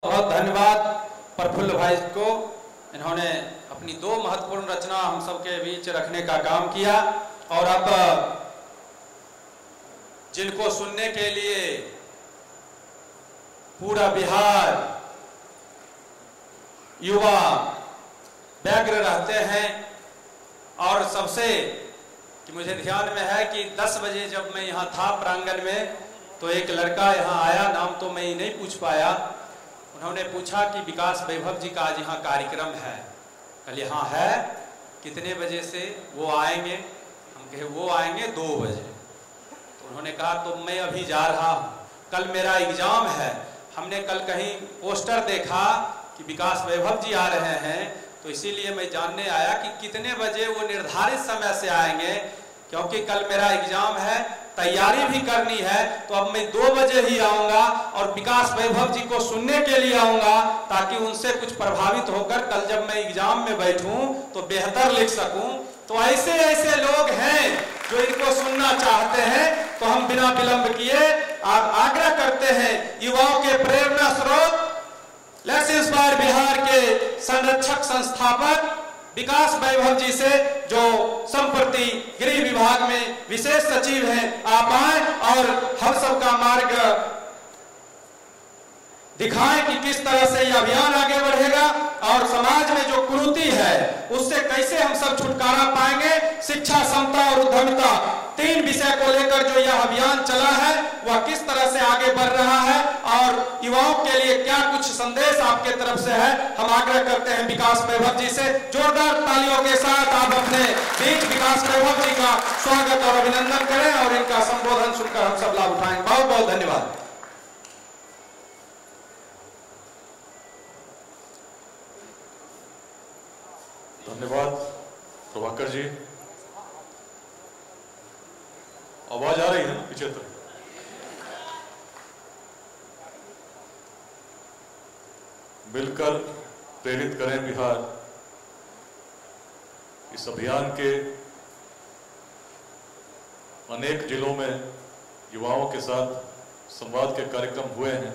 बहुत धन्यवाद प्रफुल्ल भाई को। इन्होंने अपनी दो महत्वपूर्ण रचना हम सबके बीच रखने का काम किया और अब जिनको सुनने के लिए पूरा बिहार युवा व्यग्र रहते हैं। और सबसे कि मुझे ध्यान में है कि 10 बजे जब मैं यहाँ था प्रांगण में तो एक लड़का यहाँ आया, नाम तो मैं नहीं पूछ पाया। उन्होंने पूछा कि विकास वैभव जी का आज यहाँ कार्यक्रम है। कल यहाँ है, कितने बजे से वो आएंगे? हम कहे वो आएंगे 2 बजे। तो उन्होंने कहा तो मैं अभी जा रहा हूँ, कल मेरा एग्जाम है। हमने कल कहीं पोस्टर देखा कि विकास वैभव जी आ रहे हैं, तो इसीलिए मैं जानने आया कि कितने बजे वो निर्धारित समय से आएंगे, क्योंकि कल मेरा एग्जाम है, तैयारी भी करनी है। तो अब मैं 2 बजे ही आऊंगा और विकास वैभव जी को सुनने के लिए आऊंगा, ताकि उनसे कुछ प्रभावित होकर कल जब मैं एग्जाम में बैठूं तो बेहतर लिख सकूं। तो ऐसे ऐसे लोग हैं जो इनको सुनना चाहते हैं। तो हम बिना विलंब किए आग्रह करते हैं युवाओं के प्रेरणा स्रोत लेट्स इंस्पायर बिहार के संरक्षक संस्थापक विकास वैभव जी से, जो संप्रति गृह विभाग में विशेष सचिव हैं, आप आए और हम सबका मार्ग दिखाएं कि किस तरह से यह अभियान आगे बढ़ेगा और समाज में जो कुरीति है उससे कैसे हम सब छुटकारा पाएंगे। शिक्षा, समता और उद्यमिता, 3 विषय को लेकर जो यह अभियान चला है वह किस तरह से आगे बढ़ रहा है और युवाओं के लिए क्या कुछ संदेश आपके तरफ से है। हम आग्रह करते हैं विकास वैभव जी से, जोरदार तालियों के साथ आप अपने बीच विकास वैभव जी का स्वागत और अभिनंदन करें और इनका संबोधन सुनकर हम सब लाभ उठाएंगे। बहुत बहुत धन्यवाद। धन्यवाद प्रभाकर जी। आवाज आ रही है ना पीछे तक? मिलकर प्रेरित करें बिहार, इस अभियान के अनेक जिलों में युवाओं के साथ संवाद के कार्यक्रम हुए हैं।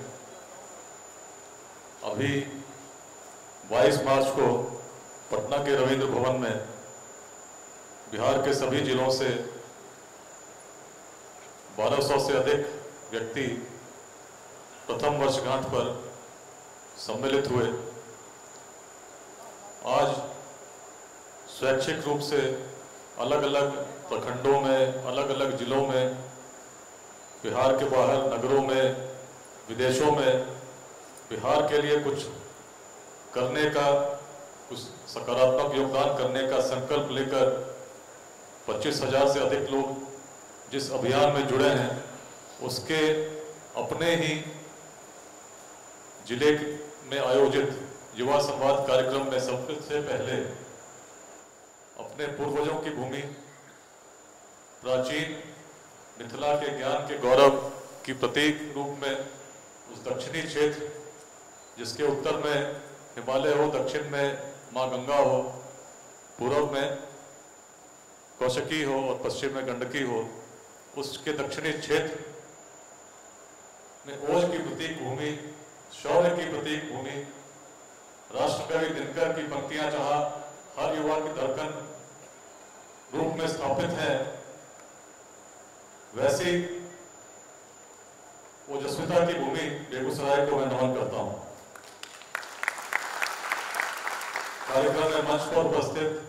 अभी 22 मार्च को पटना के रविंद्र भवन में बिहार के सभी जिलों से 1200 से अधिक व्यक्ति प्रथम वर्षगांठ पर सम्मिलित हुए। आज स्वैच्छिक रूप से अलग अलग प्रखंडों में, अलग अलग जिलों में, बिहार के बाहर नगरों में, विदेशों में बिहार के लिए कुछ करने का, कुछ सकारात्मक योगदान करने का संकल्प लेकर 25,000 से अधिक लोग जिस अभियान में जुड़े हैं, उसके अपने ही जिले में आयोजित युवा संवाद कार्यक्रम में सबसे पहले अपने पूर्वजों की भूमि, प्राचीन मिथिला के ज्ञान के गौरव की प्रतीक रूप में उस दक्षिणी क्षेत्र, जिसके उत्तर में हिमालय हो, दक्षिण में माँ गंगा हो, पूर्व में कौशिकी हो और पश्चिम में गंडकी हो, उसके दक्षिणी क्षेत्र में ओज की प्रतीक भूमि, शौर्य की प्रतीक भूमि, राष्ट्रकवि दिनकर की पंक्तियां जहां हर युवा की धड़कन रूप में स्थापित है, वैसी ओजस्विता की भूमि बेगूसराय को मैं नमन करता हूं। कार्यक्रम में मंच पर उपस्थित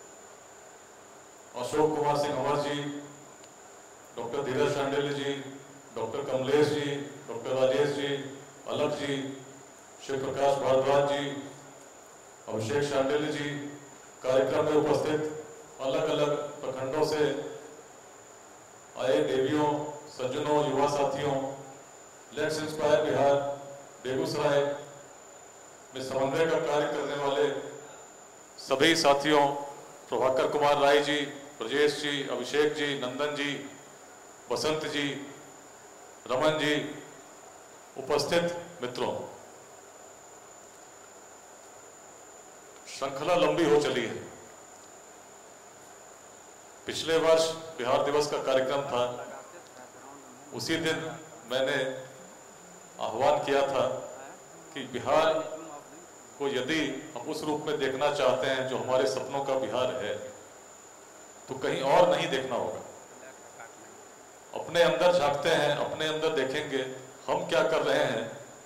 Ashok Kumar Singh Amar ji, doctor Dheeraj Shandilya ji, doctor Kamlesh ji, doctor Rajesh ji, अलग जी, शिव प्रकाश भारद्वाज जी, अभिषेक शांडिल्य जी, कार्यक्रम में उपस्थित अलग अलग प्रखंडों से आए देवियों, सज्जनों, युवा साथियों, लेट्स इंस्पायर बिहार बेगूसराय में समन्वय का कार्य करने वाले सभी साथियों, प्रभाकर कुमार राय जी, ब्रजेश जी, अभिषेक जी, नंदन जी, बसंत जी, रमन जी, उपस्थित मित्रों, श्रृंखला लंबी हो चली है। पिछले वर्ष बिहार दिवस का कार्यक्रम था, उसी दिन मैंने आह्वान किया था कि बिहार को यदि हम उस रूप में देखना चाहते हैं जो हमारे सपनों का बिहार है, तो कहीं और नहीं देखना होगा। अपने अंदर झांकते हैं, अपने अंदर देखेंगे हम क्या कर रहे हैं,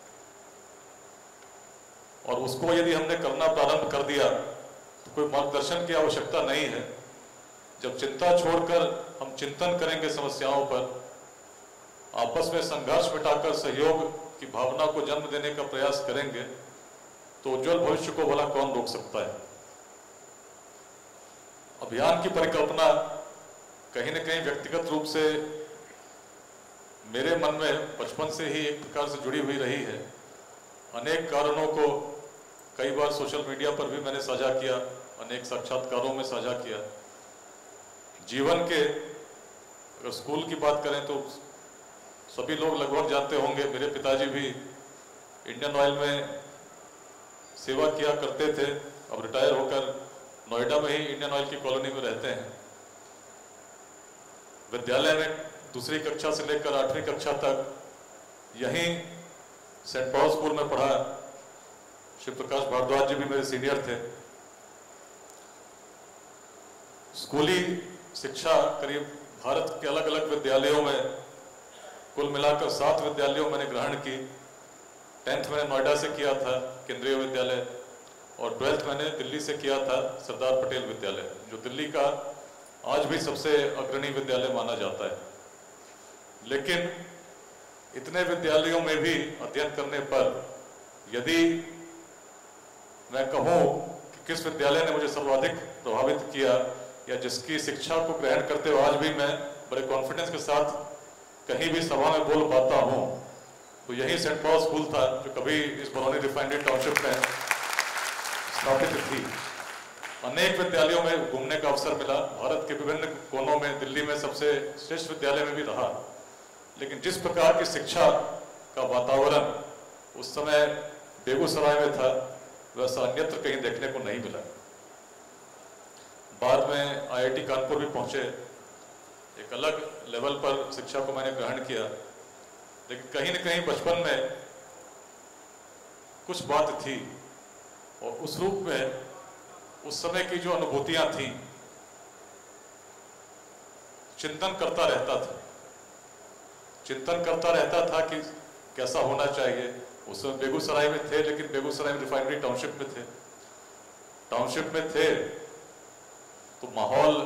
और उसको यदि हमने करना प्रारंभ कर दिया तो कोई मार्गदर्शन की आवश्यकता नहीं है। जब चिंता छोड़कर हम चिंतन करेंगे समस्याओं पर, आपस में संघर्ष मिटाकर सहयोग की भावना को जन्म देने का प्रयास करेंगे, तो उज्जवल भविष्य को भला कौन रोक सकता है। अभियान की परिकल्पना कहीं न कहीं व्यक्तिगत रूप से मेरे मन में बचपन से ही एक प्रकार से जुड़ी हुई रही है। अनेक कारणों को कई बार सोशल मीडिया पर भी मैंने साझा किया, अनेक साक्षात्कारों में साझा किया। जीवन के अगर स्कूल की बात करें तो सभी लोग लगभग जानते होंगे, मेरे पिताजी भी इंडियन ऑयल में सेवा किया करते थे। अब रिटायर होकर नोएडा में ही इंडियन ऑयल की कॉलोनी में रहते हैं। विद्यालय में दूसरी कक्षा से लेकर 8वीं कक्षा तक यहीं सेंट पॉल स्कूल में पढ़ा। शिव प्रकाश भारद्वाज जी भी मेरे सीनियर थे। स्कूली शिक्षा करीब भारत के अलग अलग विद्यालयों में कुल मिलाकर 7 विद्यालयों मैंने ग्रहण की। 10th मैंने नोएडा से किया था, केंद्रीय विद्यालय, और 12th मैंने दिल्ली से किया था, सरदार पटेल विद्यालय, जो दिल्ली का आज भी सबसे अग्रणी विद्यालय माना जाता है। लेकिन इतने विद्यालयों में भी अध्ययन करने पर यदि मैं कहूँ कि किस विद्यालय ने मुझे सर्वाधिक प्रभावित किया या जिसकी शिक्षा को ग्रहण करते हुए आज भी मैं बड़े कॉन्फिडेंस के साथ कहीं भी सभा में बोल पाता हूँ, तो यही सेंट पॉल स्कूल था, जो कभी इस बरौनी रिफाइनरी टाउनशिप में स्थापित थी। अनेक विद्यालयों में घूमने का अवसर मिला, भारत के विभिन्न कोनों में, दिल्ली में सबसे श्रेष्ठ विद्यालय में भी रहा। लेकिन जिस प्रकार की शिक्षा का वातावरण उस समय बेगूसराय में था, वैसा अन्यत्र कहीं देखने को नहीं मिला। बाद में IIT कानपुर भी पहुंचे, एक अलग लेवल पर शिक्षा को मैंने ग्रहण किया। लेकिन कहीं न कहीं बचपन में कुछ बात थी, और उस रूप में उस समय की जो अनुभूतियां थी, चिंतन करता रहता था कि कैसा होना चाहिए। उस समय बेगूसराय में थे, लेकिन बेगूसराय में रिफाइनरी टाउनशिप में थे। टाउनशिप में थे तो माहौल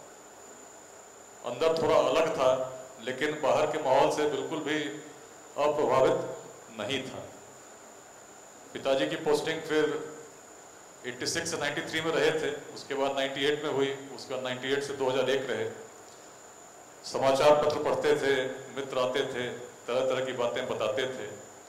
अंदर थोड़ा अलग था, लेकिन बाहर के माहौल से बिल्कुल भी अप्रभावित नहीं था। पिताजी की पोस्टिंग फिर 86 से 93 में रहे थे, उसके बाद 98 में हुई, उसके बाद 98 से 2001 रहे। समाचार पत्र पढ़ते थे, मित्र आते थे, तरह तरह की बातें बताते थे।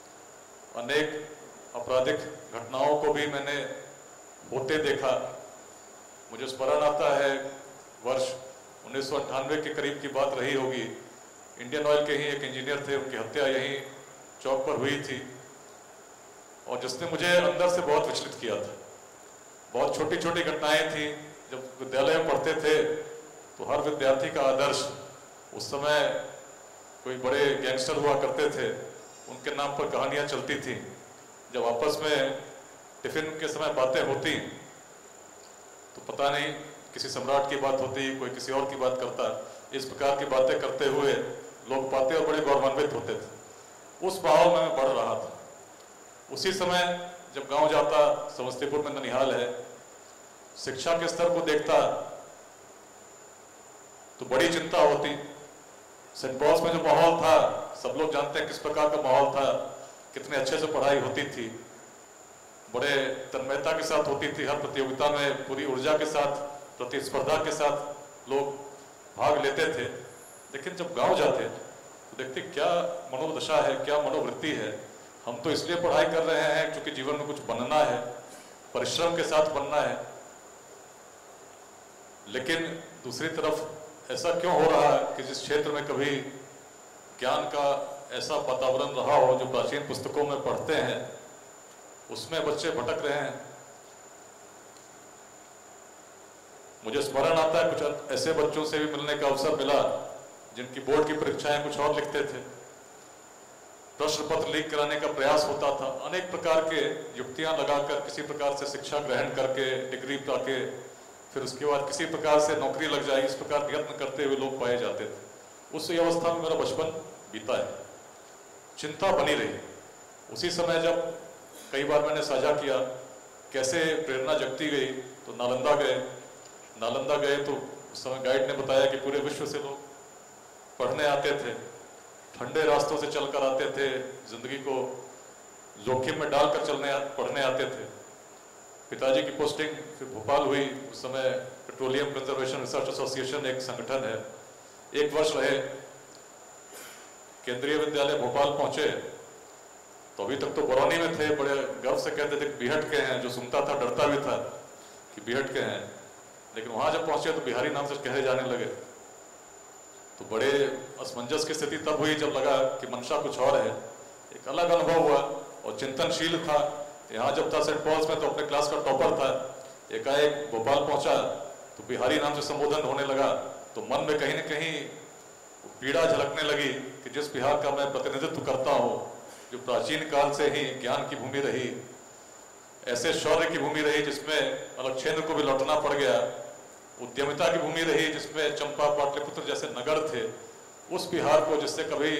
अनेक आपराधिक घटनाओं को भी मैंने होते देखा। मुझे स्मरण आता है, वर्ष 1998 के करीब की बात रही होगी। इंडियन ऑयल के ही एक इंजीनियर थे, उनकी हत्या यहीं चौक पर हुई थी, और जिसने मुझे अंदर से बहुत विचलित किया था। बहुत छोटी छोटी घटनाएं थी। जब विद्यालय में पढ़ते थे तो हर विद्यार्थी का आदर्श, उस समय कोई बड़े गैंगस्टर हुआ करते थे, उनके नाम पर कहानियां चलती थी। जब आपस में टिफिन के समय बातें होती तो पता नहीं किसी सम्राट की बात होती, कोई किसी और की बात करता। इस प्रकार की बातें करते हुए लोग पाते और बड़े गौरवान्वित होते थे। उस माहौल में मैं बढ़ रहा था। उसी समय जब गांव जाता, समस्तीपुर में ननिहाल है, शिक्षा के स्तर को देखता तो बड़ी चिंता होती। सेंट पॉल्स में जो माहौल था, सब लोग जानते हैं किस प्रकार का माहौल था, कितने अच्छे से पढ़ाई होती थी, बड़े तन्मयता के साथ होती थी। हर प्रतियोगिता में पूरी ऊर्जा के साथ, प्रतिस्पर्धा के साथ लोग भाग लेते थे। लेकिन जब गांव जाते तो देखते क्या मनोदशा है, क्या मनोवृत्ति है। हम तो इसलिए पढ़ाई कर रहे हैं क्योंकि जीवन में कुछ बनना है, परिश्रम के साथ बनना है। लेकिन दूसरी तरफ ऐसा क्यों हो रहा है कि जिस क्षेत्र में कभी ज्ञान का ऐसा वातावरण रहा हो जो प्राचीन पुस्तकों में पढ़ते हैं, उसमें बच्चे भटक रहे हैं। मुझे स्मरण आता है कुछ ऐसे बच्चों से भी मिलने का अवसर मिला जिनकी बोर्ड की परीक्षाएं कुछ और लिखते थे। प्रश्न पत्र लीक कराने का प्रयास होता था। अनेक प्रकार के युक्तियां लगाकर किसी प्रकार से शिक्षा ग्रहण करके डिग्री पाके फिर उसके बाद किसी प्रकार से नौकरी लग जाए, इस प्रकार प्रयत्न करते हुए लोग पाए जाते थे। उस अवस्था में मेरा बचपन बीता है। चिंता बनी रही। उसी समय जब कई बार मैंने साझा किया कैसे प्रेरणा जगती गई, तो नालंदा गए तो उस समय गाइड ने बताया कि पूरे विश्व से लोग पढ़ने आते थे, ठंडे रास्तों से चलकर आते थे, जिंदगी को जोखिम में डालकर पढ़ने आते थे। पिताजी की पोस्टिंग फिर भोपाल हुई। उस समय पेट्रोलियम कंजर्वेशन रिसर्च एसोसिएशन एक संगठन है, 1 वर्ष रहे। केंद्रीय विद्यालय भोपाल पहुंचे तो अभी तक तो बरौनी में थे, बड़े गर्व से कहते थे बिहट के हैं। जो सुनता था डरता भी था कि बिहट के हैं, लेकिन वहां जब पहुंचे तो बिहारी नाम से कहे जाने लगे। तो बड़े असमंजस की स्थिति तब हुई जब लगा कि मंशा कुछ और है। एक अलग अनुभव हुआ और चिंतनशील था। यहाँ जब था सेंट पॉल्स में तो अपने क्लास का टॉपर था, एकाएक भोपाल पहुंचा तो बिहारी नाम से संबोधन होने लगा। तो मन में कहीं न कहीं पीड़ा झलकने लगी कि जिस बिहार का मैं प्रतिनिधित्व करता हूँ, जो प्राचीन काल से ही ज्ञान की भूमि रही, ऐसे शौर्य की भूमि रही जिसमें अलक्षेत्र को भी लौटना पड़ गया, उद्यमिता की भूमि रही जिसमें चंपा पाटलिपुत्र जैसे नगर थे, उस बिहार को जिससे कभी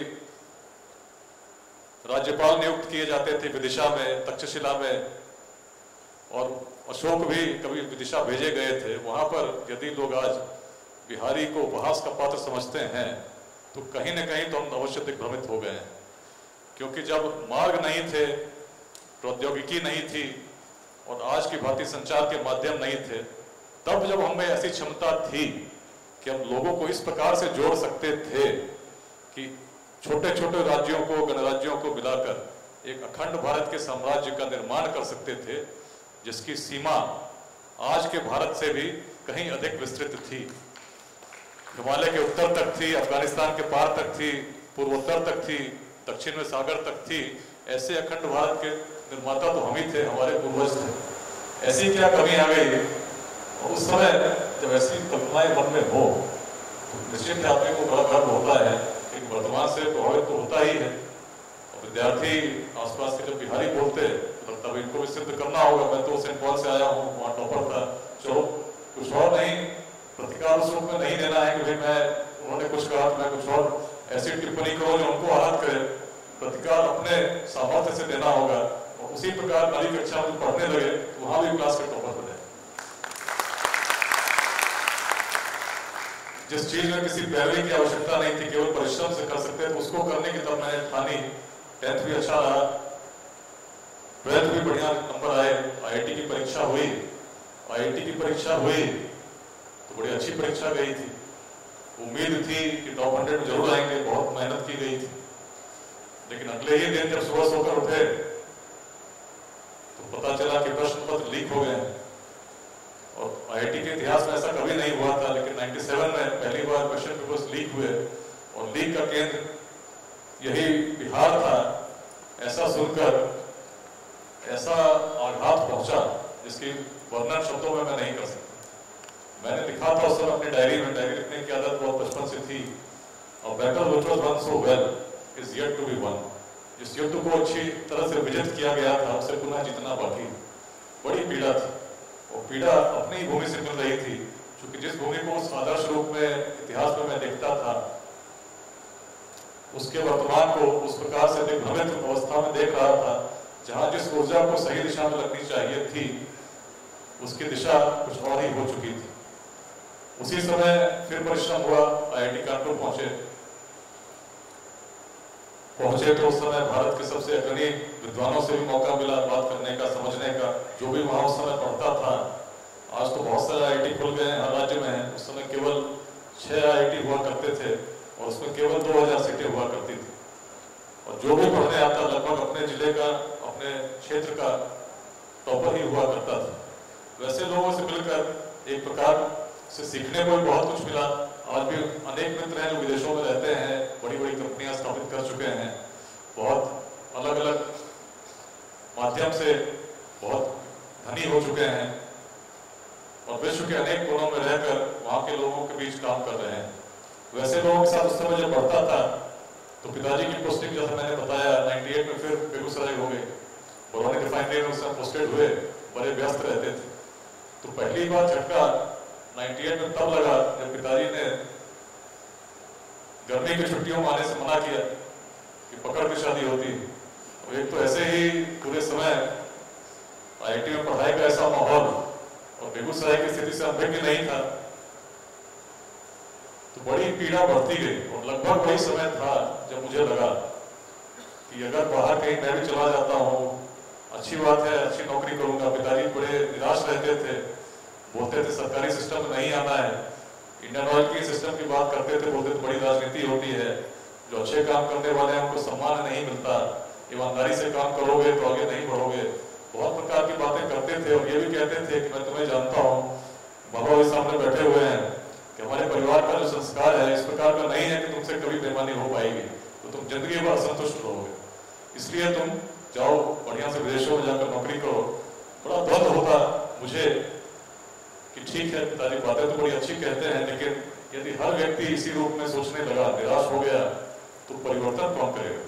राज्यपाल नियुक्त किए जाते थे विदिशा में, तक्षशिला में, और अशोक भी कभी विदिशा भेजे गए थे, वहां पर यदि लोग आज बिहारी को उपहास का पात्र समझते हैं तो कहीं न कहीं तो हम अवश्य दिग्भ्रमित हो गए हैं। क्योंकि जब मार्ग नहीं थे, प्रौद्योगिकी नहीं थी और आज की भांति संचार के माध्यम नहीं थे, तब जब हमें ऐसी क्षमता थी कि हम लोगों को इस प्रकार से जोड़ सकते थे कि छोटे छोटे राज्यों को, गणराज्यों को मिलाकर एक अखंड भारत के साम्राज्य का निर्माण कर सकते थे, जिसकी सीमा आज के भारत से भी कहीं अधिक विस्तृत थी। हिमालय के उत्तर तक थी, अफगानिस्तान के पार तक थी, पूर्वोत्तर तक थी, दक्षिण में सागर तक थी। ऐसे अखंड भारत के निर्माता तो हम ही थे, हमारे पूर्वज थे। ऐसी क्या कमी आ गई? और उस समय जब ऐसी कल्पनाएं मन में हो तो निश्चित आदमी को बड़ा गर्व होता है कि वर्तमान से प्रभावित तो होता ही है। और विद्यार्थी आसपास के जब बिहारी बोलते तो लगता है इनको भी सिद्ध करना होगा। मैं तो सेंट पॉल से आया हूँ, वहाँ टॉपर था, चलो कुछ और नहीं, प्रतिकार उस रूप में नहीं देना है कि भाई उन्होंने कुछ कहा तो मैं कुछ और ऐसी टिप्पणी करो जो उनको आहत करे। प्रतिकार अपने सामर्थ्य से देना होगा। और उसी प्रकार नवी कक्षा में पढ़ने लगे तो वहां भी क्लास के टॉपर बने। जिस चीज में किसी पैरवी की आवश्यकता नहीं थी, केवल परिश्रम से कर सकते थे, उसको करने की तब मैंने ठानी। 10th भी अच्छा रहा, 12th भी बढ़िया नंबर आए, IIT की परीक्षा हुई। IIT की परीक्षा हुई तो बड़ी अच्छी परीक्षा गई थी। उम्मीद थी कि टॉप 100 में जरूर आएंगे, बहुत मेहनत की गई थी। लेकिन अगले ही दिन जब सुबह सोकर उठे तो पता चला कि प्रश्न पत्र लीक हो गए हैं। और IIT के इतिहास में ऐसा कभी नहीं हुआ था, लेकिन 97 में पहली बार क्वेश्चन पेपर्स लीक हुए और लीक का केंद्र यही बिहार था। ऐसा सुनकर ऐसा आघात पहुंचा जिसकी वर्णन शब्दों में मैं नहीं कर सकता। मैंने लिखा था उस समय अपनी डायरी लिखने की आदत बहुत बचपन से थी। और battle which was won so well is yet to be won. जिस युद्ध को अच्छी तरह से विजित किया गया था, उसे पुनः जीतना बाकी। बड़ी पीड़ा थी और पीड़ा अपनी ही भूमि से मिल रही थी, क्योंकि जिस भूमि को उस आदर्श रूप में इतिहास में मैं देखता था, उसके वर्तमान को उस प्रकार से दिग्भ्रमित अवस्था में देख रहा था, जहां जिस ऊर्जा को सही दिशा में लगनी चाहिए थी, उसकी दिशा कुछ और ही हो चुकी थी। उसी समय फिर परिश्रम हुआ, IIT कानपुर पहुंचे तो उस समय भारत के सबसे अग्रणी विद्वानों से भी मौका मिला बात करने का, समझने का। जो भी वहां उस समय पढ़ता था, आज तो बहुत सारे IIT खुल गए हैं, हर राज्य में है। उस समय केवल 6 IIT हुआ करते थे और उसमें केवल 2000 सीटें हुआ करती थी। और जो भी पढ़ने आता लगभग अपने जिले का, अपने क्षेत्र का टॉपर ही हुआ करता था। वैसे लोगों से मिलकर एक प्रकार से सीखने को भी बहुत कुछ मिला। आज भी अनेक मित्र हैं जो विदेशों में रहते हैं, बड़ी बड़ी कंपनियां स्थापित कर चुके हैं, बहुत अलग अलग माध्यम से बहुत धनी हो चुके हैं और विश्व के अनेक कोनों में रहकर वहां के लोगों के बीच काम कर रहे हैं। वैसे लोगों के साथ उस समय जब पढ़ता था तो पिताजी की पोस्टिंग जैसा मैंने बताया 98 में फिर बेगूसराय हो गए, बरौनी रिफाइनरी में उसमें पोस्टेड हुए, बड़े व्यस्त रहते थे। तो पहली बार झटका 98 में तब लगा जब पिताजी ने गर्मी की छुट्टियों में आने से मना किया कि पकड़ की शादी होती। तो एक तो ऐसे ही पूरे समय IIT में पढ़ाई का ऐसा माहौल और बेगूसराय की स्थिति से अनभिज्ञ नहीं था, तो बड़ी पीड़ा बढ़ती गई। और लगभग वही समय था जब मुझे लगा कि अगर बाहर कहीं मैं भी चला जाता हूँ, अच्छी बात है, अच्छी नौकरी करूंगा। पिताजी बड़े निराश रहते थे, बोलते थे सरकारी सिस्टम में नहीं आना है। इंडियन ऑयल की सिस्टम की बात करते थे, बोलते थे बड़ी राजनीति होती है, जो अच्छे काम करने वाले हैं उनको सम्मान नहीं मिलता, ईमानदारी से काम करोगे तो आगे नहीं बढ़ोगे। बहुत प्रकार की बातें करते थे और ये भी कहते थे कि मैं तुम्हें जानता हूँ, बाबा भी सामने बैठे हुए हैं, कि हमारे परिवार का जो संस्कार है इस प्रकार का नहीं है कि तुमसे कभी बेईमानी हो पाएगी, तो तुम जिंदगी भर असंतुष्ट रहोगे, इसलिए तुम जाओ बढ़िया से विदेशों में जाकर नौकरी करो। बड़ा द्वंद होता मुझे कि ठीक है पिताजी बातें तो बड़ी अच्छी कहते हैं, लेकिन यदि हर व्यक्ति इसी रूप में सोचने लगा, निराश हो गया, तो परिवर्तन कौन करेगा।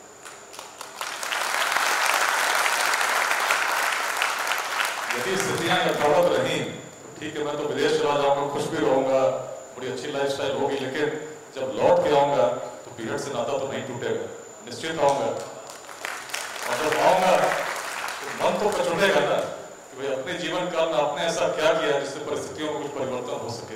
यदि स्थितियां यथावत रही तो ठीक है, मैं तो विदेश चला जाऊंगा, खुश भी रहूंगा, बड़ी अच्छी लाइफस्टाइल होगी, लेकिन जब लौट के आऊंगा तो पीरियड से नाता तो नहीं टूटेगा, निश्चित आऊंगा। और जब आऊंगा तो मन तो कचोटेगा ना कि भाई अपने जीवन काल में आपने ऐसा क्या किया जिससे परिस्थितियों में कुछ परिवर्तन हो सके।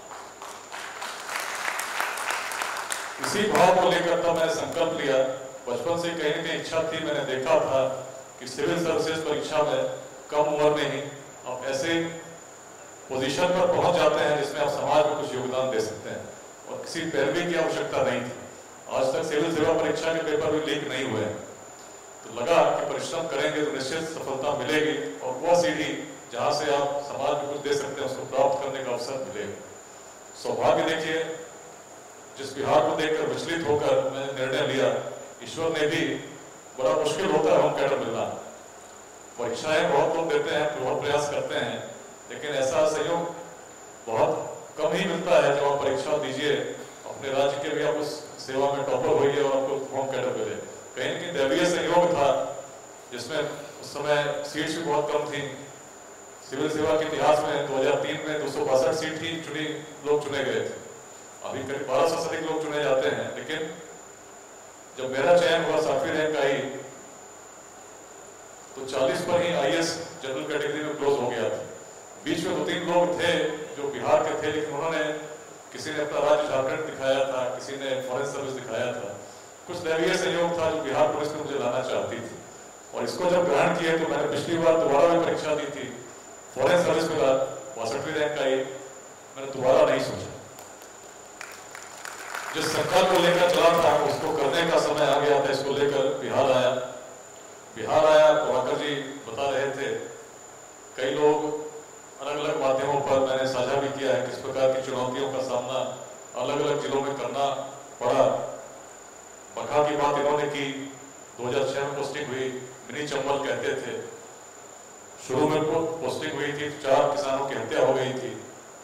इसी भाव को लेकर तब मैंने संकल्प लिया। बचपन से कहीं न कहीं इच्छा थी, मैंने देखा था कि सिविल सर्विसेज परीक्षा में कम उम्र में ही आप ऐसे पोजीशन पर पहुंच जाते हैं जिसमें आप समाज में कुछ योगदान दे सकते हैं, और किसी पैरवी की आवश्यकता नहीं थी। आज तक सिविल सेवा परीक्षा के पेपर भी लीक नहीं हुए हैं, तो लगा कि परिश्रम करेंगे तो निश्चित सफलता मिलेगी, और वह सीढ़ी जहां से आप समाज में कुछ दे सकते हैं उसको प्राप्त करने का अवसर मिलेगा। सौभाग्य देखिए, जिस बिहार को देखकर विचलित होकर मैंने निर्णय लिया, ईश्वर ने भी, बड़ा मुश्किल होता है होम कैडर मिलना, परीक्षाएं बहुत लोग देते हैं, बहुत प्रयास करते हैं, लेकिन ऐसा सहयोग बहुत कम ही मिलता है। जब आप परीक्षा दीजिए अपने राज्य के भी, आप उस सेवा में टॉपर होइए और आपको होम कैडर मिले। कहीं न कहीं दैवीय सहयोग था, जिसमें उस समय सीट्स भी बहुत कम थी। सिविल सेवा के इतिहास में 2003 में 262 सीट ही लोग चुने गए थे। अभी करीब 1200 से अधिक लोग चुने जाते हैं, लेकिन जब मेरा चयन हुआ, 7वीं रैंक आई, तो 40 पर ही IAS जनरल कैटेगरी में क्लोज हो गया था। बीच में 2-3 लोग थे जो बिहार के थे, लेकिन उन्होंने, किसी ने अपना राज्य झारखंड दिखाया था, किसी ने फॉरेन सर्विस दिखाया था। कुछ दैवीय सहयोग था जो बिहार पुलिस में मुझे लाना चाहती थी, और इसको जब ग्रहण किए तो मैंने पिछली बार दोबारा भी परीक्षा दी थी, फॉरेन सर्विस मिला, 62वीं रैंक आई, मैंने दोबारा नहीं सोचा। जिस संकल्प को लेकर चला था उसको करने का समय आ गया था, इसको लेकर बिहार आया। प्रभाकर जी बता रहे थे, कई लोग अलग अलग माध्यमों पर मैंने साझा भी किया है किस प्रकार की चुनौतियों का सामना अलग अलग जिलों में करना पड़ा। बखा की बात इन्होंने की, 2006 में पोस्टिंग हुई, मिनी चंबल कहते थे। शुरू में पोस्टिंग हुई थी, 4 किसानों की हत्या हो गई थी,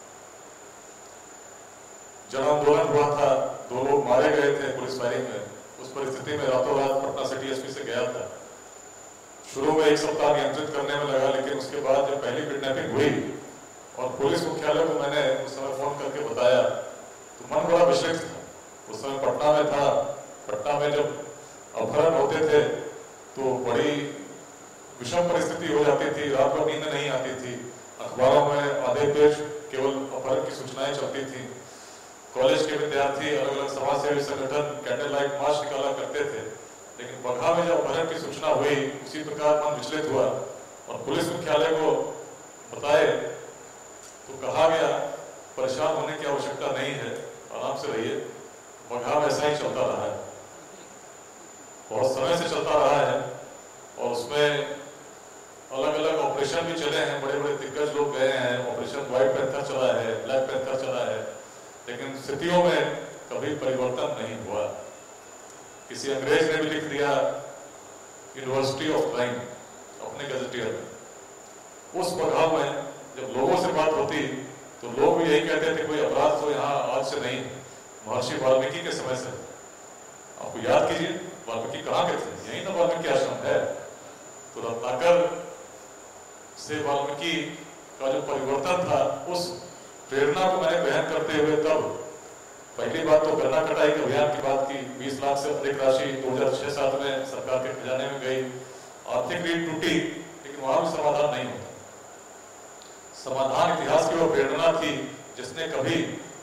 जन आंदोलन हुआ था, 2 लोग मारे गए थे पुलिस फायरिंग में। उस परिस्थिति में रातों रात पटना सिटी एसपी से गया था। शुरू में 1 सप्ताह नियंत्रित करने में लगा, लेकिन उसके बाद जब पहली किडनैपिंग हुई और पुलिस मुख्यालय को मैंने उस समय फोन करके बताया, तो मन बड़ा विचलित था। उस समय पटना में था। पटना में जब अपहरण होते थे तो बड़ी विषम परिस्थिति हो जाती थी, रात को नींद नहीं आती थी, अखबारों में आधे पेज केवल अपहरण की सूचनाएं चलती थी। कॉलेज के विद्यार्थी, अलग अलग समाज सेवी संगठन कैंडल लाइट मार्च निकाला करते थे, लेकिन बगहा में जब अपहरण की सूचना हुई, उसी प्रकार मन विचलित हुआ और पुलिस मुख्यालय को बताए तो कहा गया परेशान होने की आवश्यकता नहीं है, आराम से रहिए। बगहा में ऐसा ही चलता रहा है, बहुत समय से चलता रहा है, और उसमें अलग अलग ऑपरेशन भी चले हैं, बड़े बड़े दिग्गज लोग गए हैं, ऑपरेशन व्हाइट पैंथर चला है, ब्लैक पैंथर चला है, लेकिन स्थितियों में कभी परिवर्तन नहीं हुआ। किसी अंग्रेज ने भी लिख दिया यूनिवर्सिटी ऑफ क्राइम अपने गजेटियर में। उस बगहा में जब लोगों से बात होती तो लोग भी यही कहते थे कोई अपराध तो यहाँ आज से नहीं, महर्षि वाल्मीकि के समय से। आपको याद कीजिए वाल्मीकि कहाँ के थे, यही ना वाल्मीकि आश्रम है। तो रत्नाकर से वाल्मीकि का जो परिवर्तन था, उस प्रेरणा को मैंने बयान करते हुए तब पहली बात तो गन्ना कटाई के अभियान की बात की। 20 लाख से अधिक राशि 2006-7 में सरकार के खजाने में गई। आर्थिक रीढ़ टूटी, लेकिन वहां भी समाधान नहीं होता। समाधान इतिहास की वो प्रेरणा थी जिसने कभी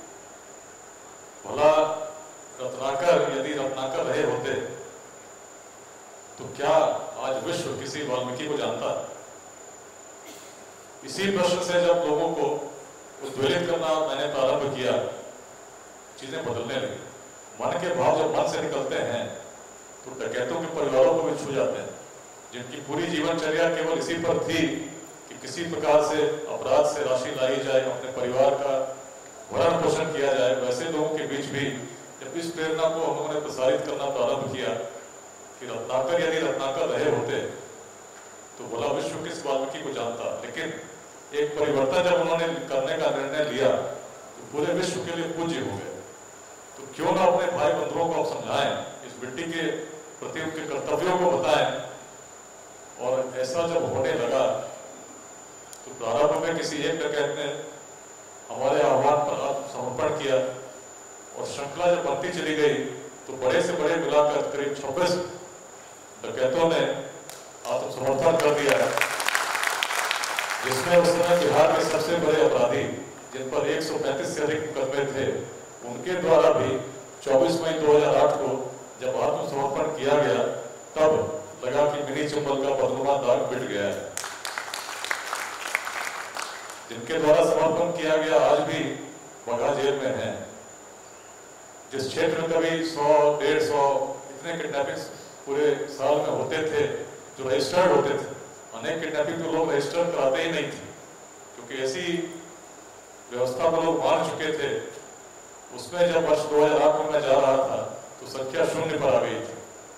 भला रत्नाकर, यदि रत्नाकर रहे होते तो क्या आज विश्व किसी वाल्मीकि को जानता? इसी प्रश्न से जब लोगों को उद्वेलित करना मैंने प्रारंभ किया, चीजें बदलने लगी। मन के भाव जब मन से निकलते हैं तो डकैतों के परिवारों को भी छू जाते हैं, जिनकी पूरी जीवनचर्या केवल इसी पर थी कि किसी प्रकार से अपराध से राशि लाई जाए, अपने परिवार का भरण पोषण किया जाए। वैसे लोगों के बीच भी जब इस प्रेरणा को हम लोगों ने प्रसारित करना प्रारंभ किया कि रत्नाकर यदि रत्नाकर रहे होते तो बोला विश्व किस वाल्मीकि को जानता। लेकिन एक परिवर्तन जब उन्होंने करने का निर्णय लिया तो पूरे विश्व के लिए पूज्य हो गए। तो क्यों ना अपने भाई बंधुओं को आप समझाएं, इस मिट्टी के प्रति उनके कर्तव्यों को बताएं। और ऐसा जब होने लगा तो प्रारंभ में किसी एक डकैत ने हमारे आह्वान पर आत्मसमर्पण किया और श्रृंखला जब बढ़ती चली गई तो बड़े से बड़े मिलाकर करीब 26 डकैतों ने आत्मसमर्पण कर दिया, जिसमें उस समय बिहार के सबसे बड़े अपराधी जिन पर 135 से अधिक मुकदमे थे, उनके द्वारा भी 24 मई 2008 को जब आत्मसमर्पण किया गया तब लगा कि मिनी चंबल का बदनुमा दाग मिट गया है। जिनके द्वारा समर्पण किया गया आज भी बघा जेल में है। जिस क्षेत्र में कभी 100-150 इतने किडनैपिंग पूरे साल में होते थे जो रजिस्टर्ड होते थे, अनेक किडनैपिंग तो लोग रजिस्टर कराते ही नहीं थे क्योंकि ऐसी व्यवस्था को लोग मान चुके थे। उसमें जब वर्ष 2008 में मैं जा रहा था तो संख्या 0 पर आ गई थी।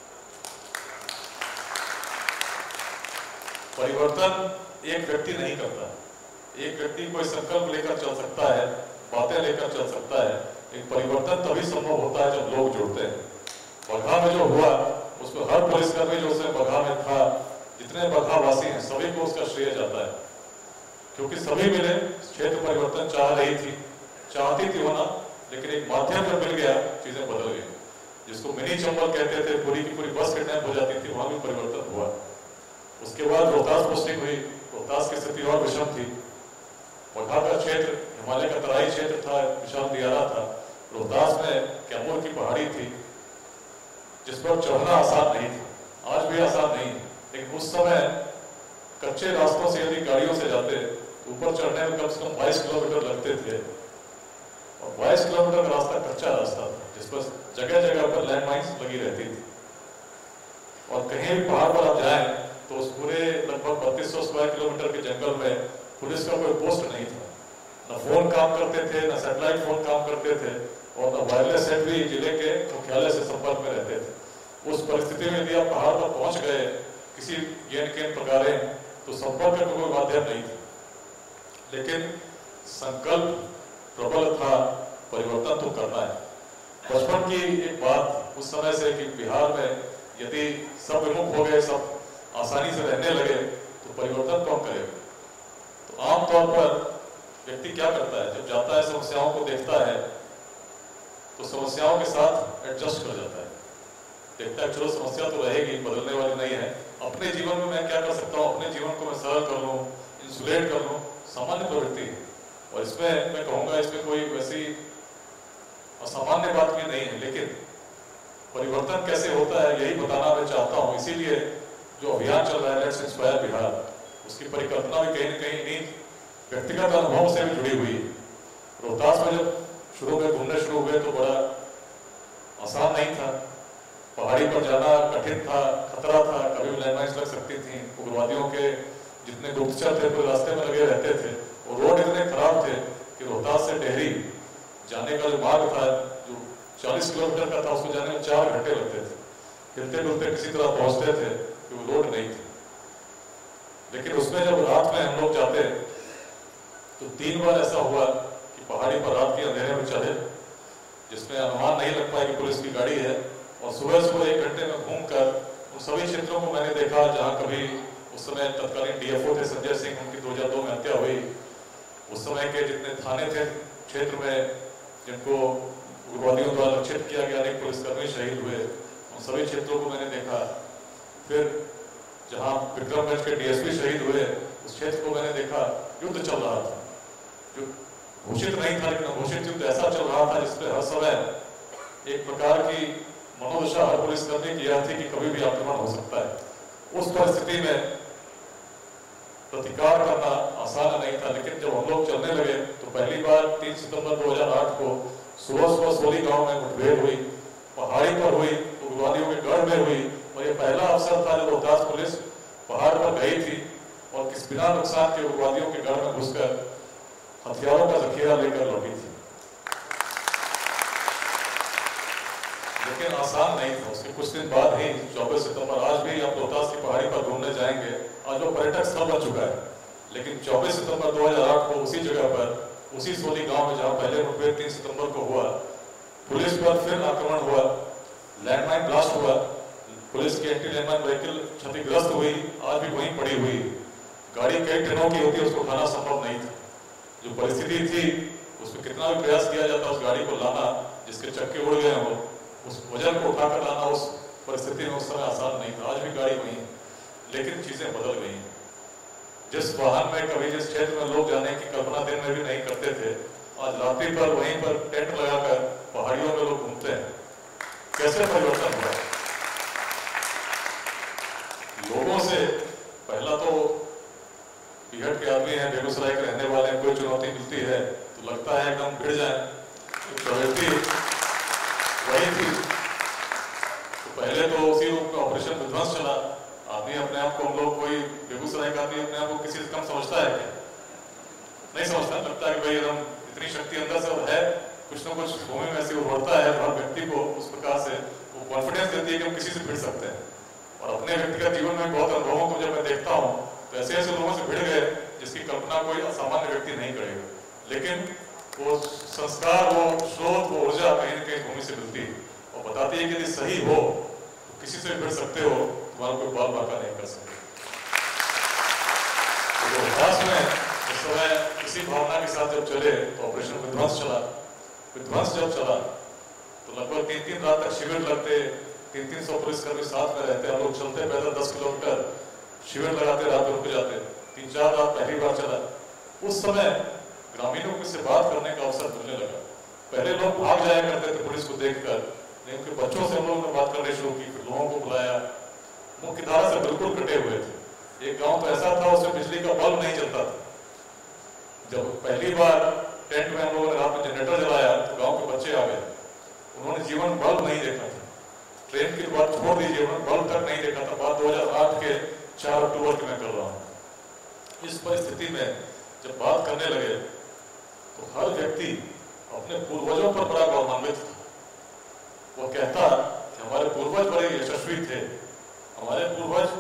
परिवर्तन एक व्यक्ति नहीं करता। एक व्यक्ति कोई संकल्प लेकर चल सकता है, बातें लेकर चल सकता है। एक परिवर्तन तभी संभव होता है जब लोग जुड़ते हैं। बघा में जो हुआ उसमें हर पुलिसकर्मी जो उसमें बघा में था, जितने बघा वासी हैं सभी को उसका श्रेय जाता है क्योंकि सभी मिले क्षेत्र परिवर्तन चाहती थी होना, लेकिन एक माध्यम जब मिल गया चीजें बदल गई। जिसको मिनी चंबल कहते थे, पूरी की पूरी बस किडनैप हो जाती थी, वहां भी परिवर्तन हुआ। उसके बाद रोहतास पोस्टिंग हुई। रोहतास की स्थिति और विषम थी। बघा का क्षेत्र हिमालय का तराई क्षेत्र था, विशाल दियारा था। रोहतास में कैमूर की पहाड़ी थी जिस पर चढ़ना आसान नहीं था, आज भी आसान नहीं है। लेकिन उस समय कच्चे रास्तों से यदि गाड़ियों से जाते तो ऊपर चढ़ने में कम से कम 22 किलोमीटर लगते थे और 22 किलोमीटर का रास्ता कच्चा रास्ता था जिस पर जगह जगह पर लैंडमाइंस लगी रहती थी। और कहीं भी पहाड़ पर आप जाएं तो उस पूरे लगभग 3200 स्क्वायर किलोमीटर के जंगल में पुलिस का कोई पोस्ट नहीं था। न फोन काम करते थे, न सैटेलाइट फोन काम करते थे और न वायरलेस सेट भी जिले के मुख्यालय से संपर्क में रहते थे। उस परिस्थिति में यदि आप पहाड़ पर पहुंच गए किसी गेंद के प्रकार तो संपर्क का कोई माध्यम नहीं था, लेकिन संकल्प प्रबल था, परिवर्तन तो करना है। बचपन की एक बात उस समय से कि बिहार में यदि सब विमुख हो गए, सब आसानी से रहने लगे तो परिवर्तन कौन करेगा। तो आमतौर पर व्यक्ति क्या करता है, जब जाता है समस्याओं को देखता है तो समस्याओं के साथ एडजस्ट कर जाता है। देखता है चलो समस्या तो रहेगी, बदलने वाली नहीं है, अपने जीवन में मैं क्या कर सकता हूँ, अपने जीवन को मैं सरल कर लूँ, इंसुलेट कर लूँ। सामान्य प्रवृत्ति है और इसमें मैं कहूँगा इसमें कोई वैसी असामान्य बात भी नहीं है। लेकिन परिवर्तन कैसे होता है यही बताना मैं चाहता हूँ। इसीलिए जो अभियान चल रहा है लेट्स इंस्पायर बिहार, उसकी परिकल्पना भी कहीं न कहीं इन्हीं व्यक्तिगत अनुभव से भी जुड़ी हुई है। रोहतास में जब शुरू में घूमने शुरू हुए तो बड़ा आसान नहीं था, पहाड़ी पर जाना कठिन था, खतरा था, कभी भी लैंडमाइंस लग सकती थी। उग्रवादियों के जितने गुप्तचर थे पूरे रास्ते में लगे रहते थे और रोड इतने खराब थे कि रोहतास से डेहरी जाने का जो मार्ग था जो 40 किलोमीटर का था उसको जाने में 4 घंटे लगते थे। हिलते डुलते किसी तरह पहुंचते थे कि वो रोड नहीं थी। लेकिन उसमें जब रात में हम लोग जाते तो 3 बार ऐसा हुआ कि पहाड़ी पर रात के अंधेरे में चढ़े जिसमें अनुमान नहीं लग पाया कि पुलिस की गाड़ी है और सुबह सुबह 1 घंटे में घूमकर उन सभी क्षेत्रों को मैंने देखा जहाँ कभी उस समय तत्कालीन डीएफओ थे संजय सिंह, उनकी 2002 में हत्या हुई। उस समय के जितने थाने थे क्षेत्र में जिनको उग्रवादियों द्वारा लक्षित किया गया, अनेक पुलिसकर्मी शहीद हुए, उन सभी क्षेत्रों को मैंने देखा। फिर जहाँ विक्रमगंज के डीएसपी शहीद हुए, उस क्षेत्र को मैंने देखा। युद्ध चल रहा था जो घोषित नहीं था, लेकिन घोषित युद्ध ऐसा चल रहा था जिसपे हर समय एक प्रकार की मनोदशा हर पुलिसकर्मी की यह थी कि कभी भी आक्रमण हो सकता है। उस परिस्थिति में प्रतिकार करना आसान नहीं था, लेकिन जब हम लोग चलने लगे तो पहली बार 3 सितंबर 2008 को सुबह सुबह सोली गांव में मुठभेड़ हुई, पहाड़ी पर हुई, उग्रवादियों के गढ़ में हुई। और ये पहला अवसर था जब रोहतास पुलिस पहाड़ पर गई थी और किस बिना नुकसान के उग्रवादियों के गढ़ में घुसकर हथियारों का जखीरा लेकर लौटी थी। लेकिन आसान नहीं था। उसके कुछ दिन बाद ही 24 सितंबर, आज भी आप रोहतास की पहाड़ी पर घूमने जाएंगे, आज वो पर्यटक स्थल बन चुका है। लेकिन 24 सितंबर 2008 को उसी जगह पर, उसी सोली गांव में जहां पहले मुठभेड़ 3 सितंबर को हुआ, पुलिस पर फिर आक्रमण हुआ, लैंडमाइन ब्लास्ट हुआ, पुलिस की एंटी लैंडमाइन व्हीकल क्षतिग्रस्त हुई, आज भी वहीं पड़ी हुई। गाड़ी कई टनों की होती, उसको उठाना संभव नहीं था। जो परिस्थिति थी उसमें कितना भी प्रयास किया जाता उस गाड़ी को लाना, जिसके चक्के उड़ गए हो, उस वजन को उठाकर लाना उस परिस्थिति में उस समय आसान नहीं था। आज भी गाड़ी वहीं है, लेकिन चीजें बदल गई हैं। जिस वाहन में कभी जिस क्षेत्र में लोग जाने की कल्पना दिन में भी नहीं करते थे, आज रात्रि पर वहीं पर टेंट लगाकर पहाड़ियों में लोग घूमते हैं। कैसे परिवर्तन हुआ? लोगों से पहला तो बिहट के आदमी हैं, बेगूसराय के रहने वाले हैं, कोई चुनौती मिलती है तो लगता है एकदम भिड़ जाए। तो प्रवृत्ति वही थी। तो पहले तो उसी रूप का ऑपरेशन विध्वंस चला। आदमी अपने आप को, हम लोग, कोई बेगूसराय का आदमी अपने आप को किसी से कम समझता है क्या? नहीं समझता। लगता है कि भाई हम इतनी शक्ति अंदर से है, कुछ ना कुछ भूमि में ऐसी उभरता है हर व्यक्ति को, उस प्रकार से वो कॉन्फिडेंस देती है कि हम किसी से भिड़ सकते हैं। और अपने व्यक्तिगत जीवन में बहुत अनुभवों को जब मैं देखता हूँ तो ऐसे ऐसे लोगों से भिड़ गए जिसकी कल्पना कोई असामान्य व्यक्ति नहीं करेगा। लेकिन वो संस्कार, वो स्रोत, वो ऊर्जा कहीं न कहीं भूमि से मिलती है और बताती है कि यदि सही हो तो किसी से भिड़ सकते हो, तुम्हारा कोई बाल बाका नहीं कर सकते। तो रोहतास में उस समय इसी भावना के साथ जब चले तो ऑपरेशन विध्वंस चला। विध्वंस जब चला तो लगभग 3-3 रात तक शिविर लगते, 300-300 पुलिसकर्मी साथ में रहते। हम लोग चलते पैदल 10 किलोमीटर, शिविर लगाते, रात में रुक जाते। 3-4 रात पहली बार चला। उस समय ग्रामीणों से बात करने का अवसर मिलने लगा। पहले लोग भाग जाया करते थे पुलिस को देखकर, लेकिन उनके बच्चों से हम लोगों ने बात करनी शुरू की, फिर लोगों को बुलाया। मुख्य धारा से बिल्कुल कटे हुए थे। एक गांव तो ऐसा था उसमें बिजली का बल्ब नहीं चलता था। जब पहली बार टेंट में हम लोगों ने रात में जनरेटर जलाया तो गांव के बच्चे आ गए। उन्होंने जीवन बल्ब नहीं देखा था। ट्रेन की बात छोड़ दीजिए, उन्होंने बल्ब तक नहीं देखा था। बात 2008 के 4 अक्टूबर की मैं कर रहा हूँ। इस परिस्थिति में जब बात करने लगे तो हर व्यक्ति अपने पूर्वजों पर बड़ा गौरवान्वित था। वो कहता कि हमारे पूर्वज बड़े यशस्वी थे, हमारे पूर्वज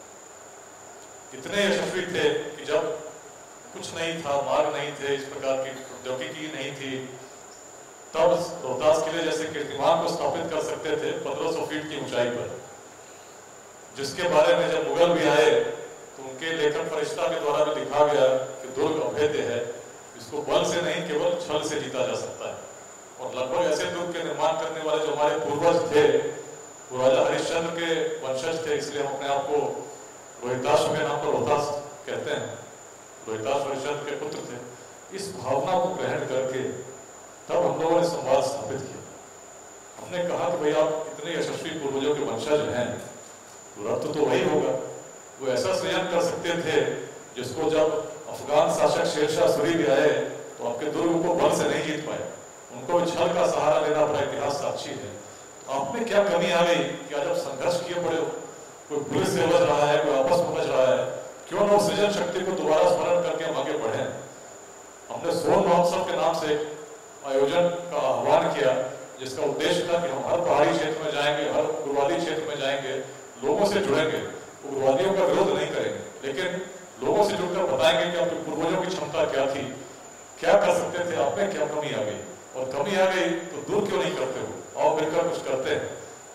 इतने यशस्वी थे कि जब कुछ नहीं था, मार्ग नहीं थे, इस प्रकार की प्रौद्योगिकी नहीं थी, तब रोहतास किले जैसे कीर्तिमान को स्थापित कर सकते थे 1500 फीट की ऊंचाई पर, जिसके बारे में जब मुगल भी आए तो उनके लेखन फरिश्ता के द्वारा भी लिखा गया कि दुर्ग अभेद्य है, इसको बल से नहीं केवल छल से जीता जा सकता है। और लगभग ऐसे दुर्ग के निर्माण करने वाले जो हमारे पूर्वज थे वो राजा हरिश्चंद्र के वंशज थे, इसलिए हम अपने आप को रोहिताश के नाम पर रोहतास कहते हैं। रोहिताश हरिश्चंद्र के पुत्र थे। इस भावना को ग्रहण करके तब हम लोगों ने संवाद स्थापित किया। हमने कहा कि भाई आप इतने यशस्वी पूर्वजों के वंशज हैं, रक्त तो वही होगा। वो ऐसा सृजन कर सकते थे जिसको जब अफगान शासक शेरशाह सूरी भी आए तो आपके दुर्ग को बल से नहीं जीत पाए, उनको छल का सहारा लेना पड़ा। इतिहास साक्षी है। तो आप में क्या कमी आ गई कि आज आप संघर्ष किए पड़े हो? कोई पुलिस से उलझ रहा है, कोई आपस में उलझ रहा है, क्यों ना सृजन शक्ति को दोबारा स्मरण करके हम आगे बढ़े। हमने सोन महोत्सव के नाम से आयोजन का आह्वान किया, जिसका उद्देश्य था कि हम हर पहाड़ी क्षेत्र में जाएंगे, हर उग्रवादी क्षेत्र में जाएंगे, लोगों से जुड़ेंगे, उग्रवादियों का विरोध नहीं करेंगे, लेकिन लोगों से जुड़कर बताएंगे कि आपके पूर्वजों की क्षमता क्या थी, क्या कर सकते थे, आप में क्या कमी आ गई, और कमी आ गई तो दूर क्यों नहीं करते हो, आओ मिलकर कुछ करते हैं।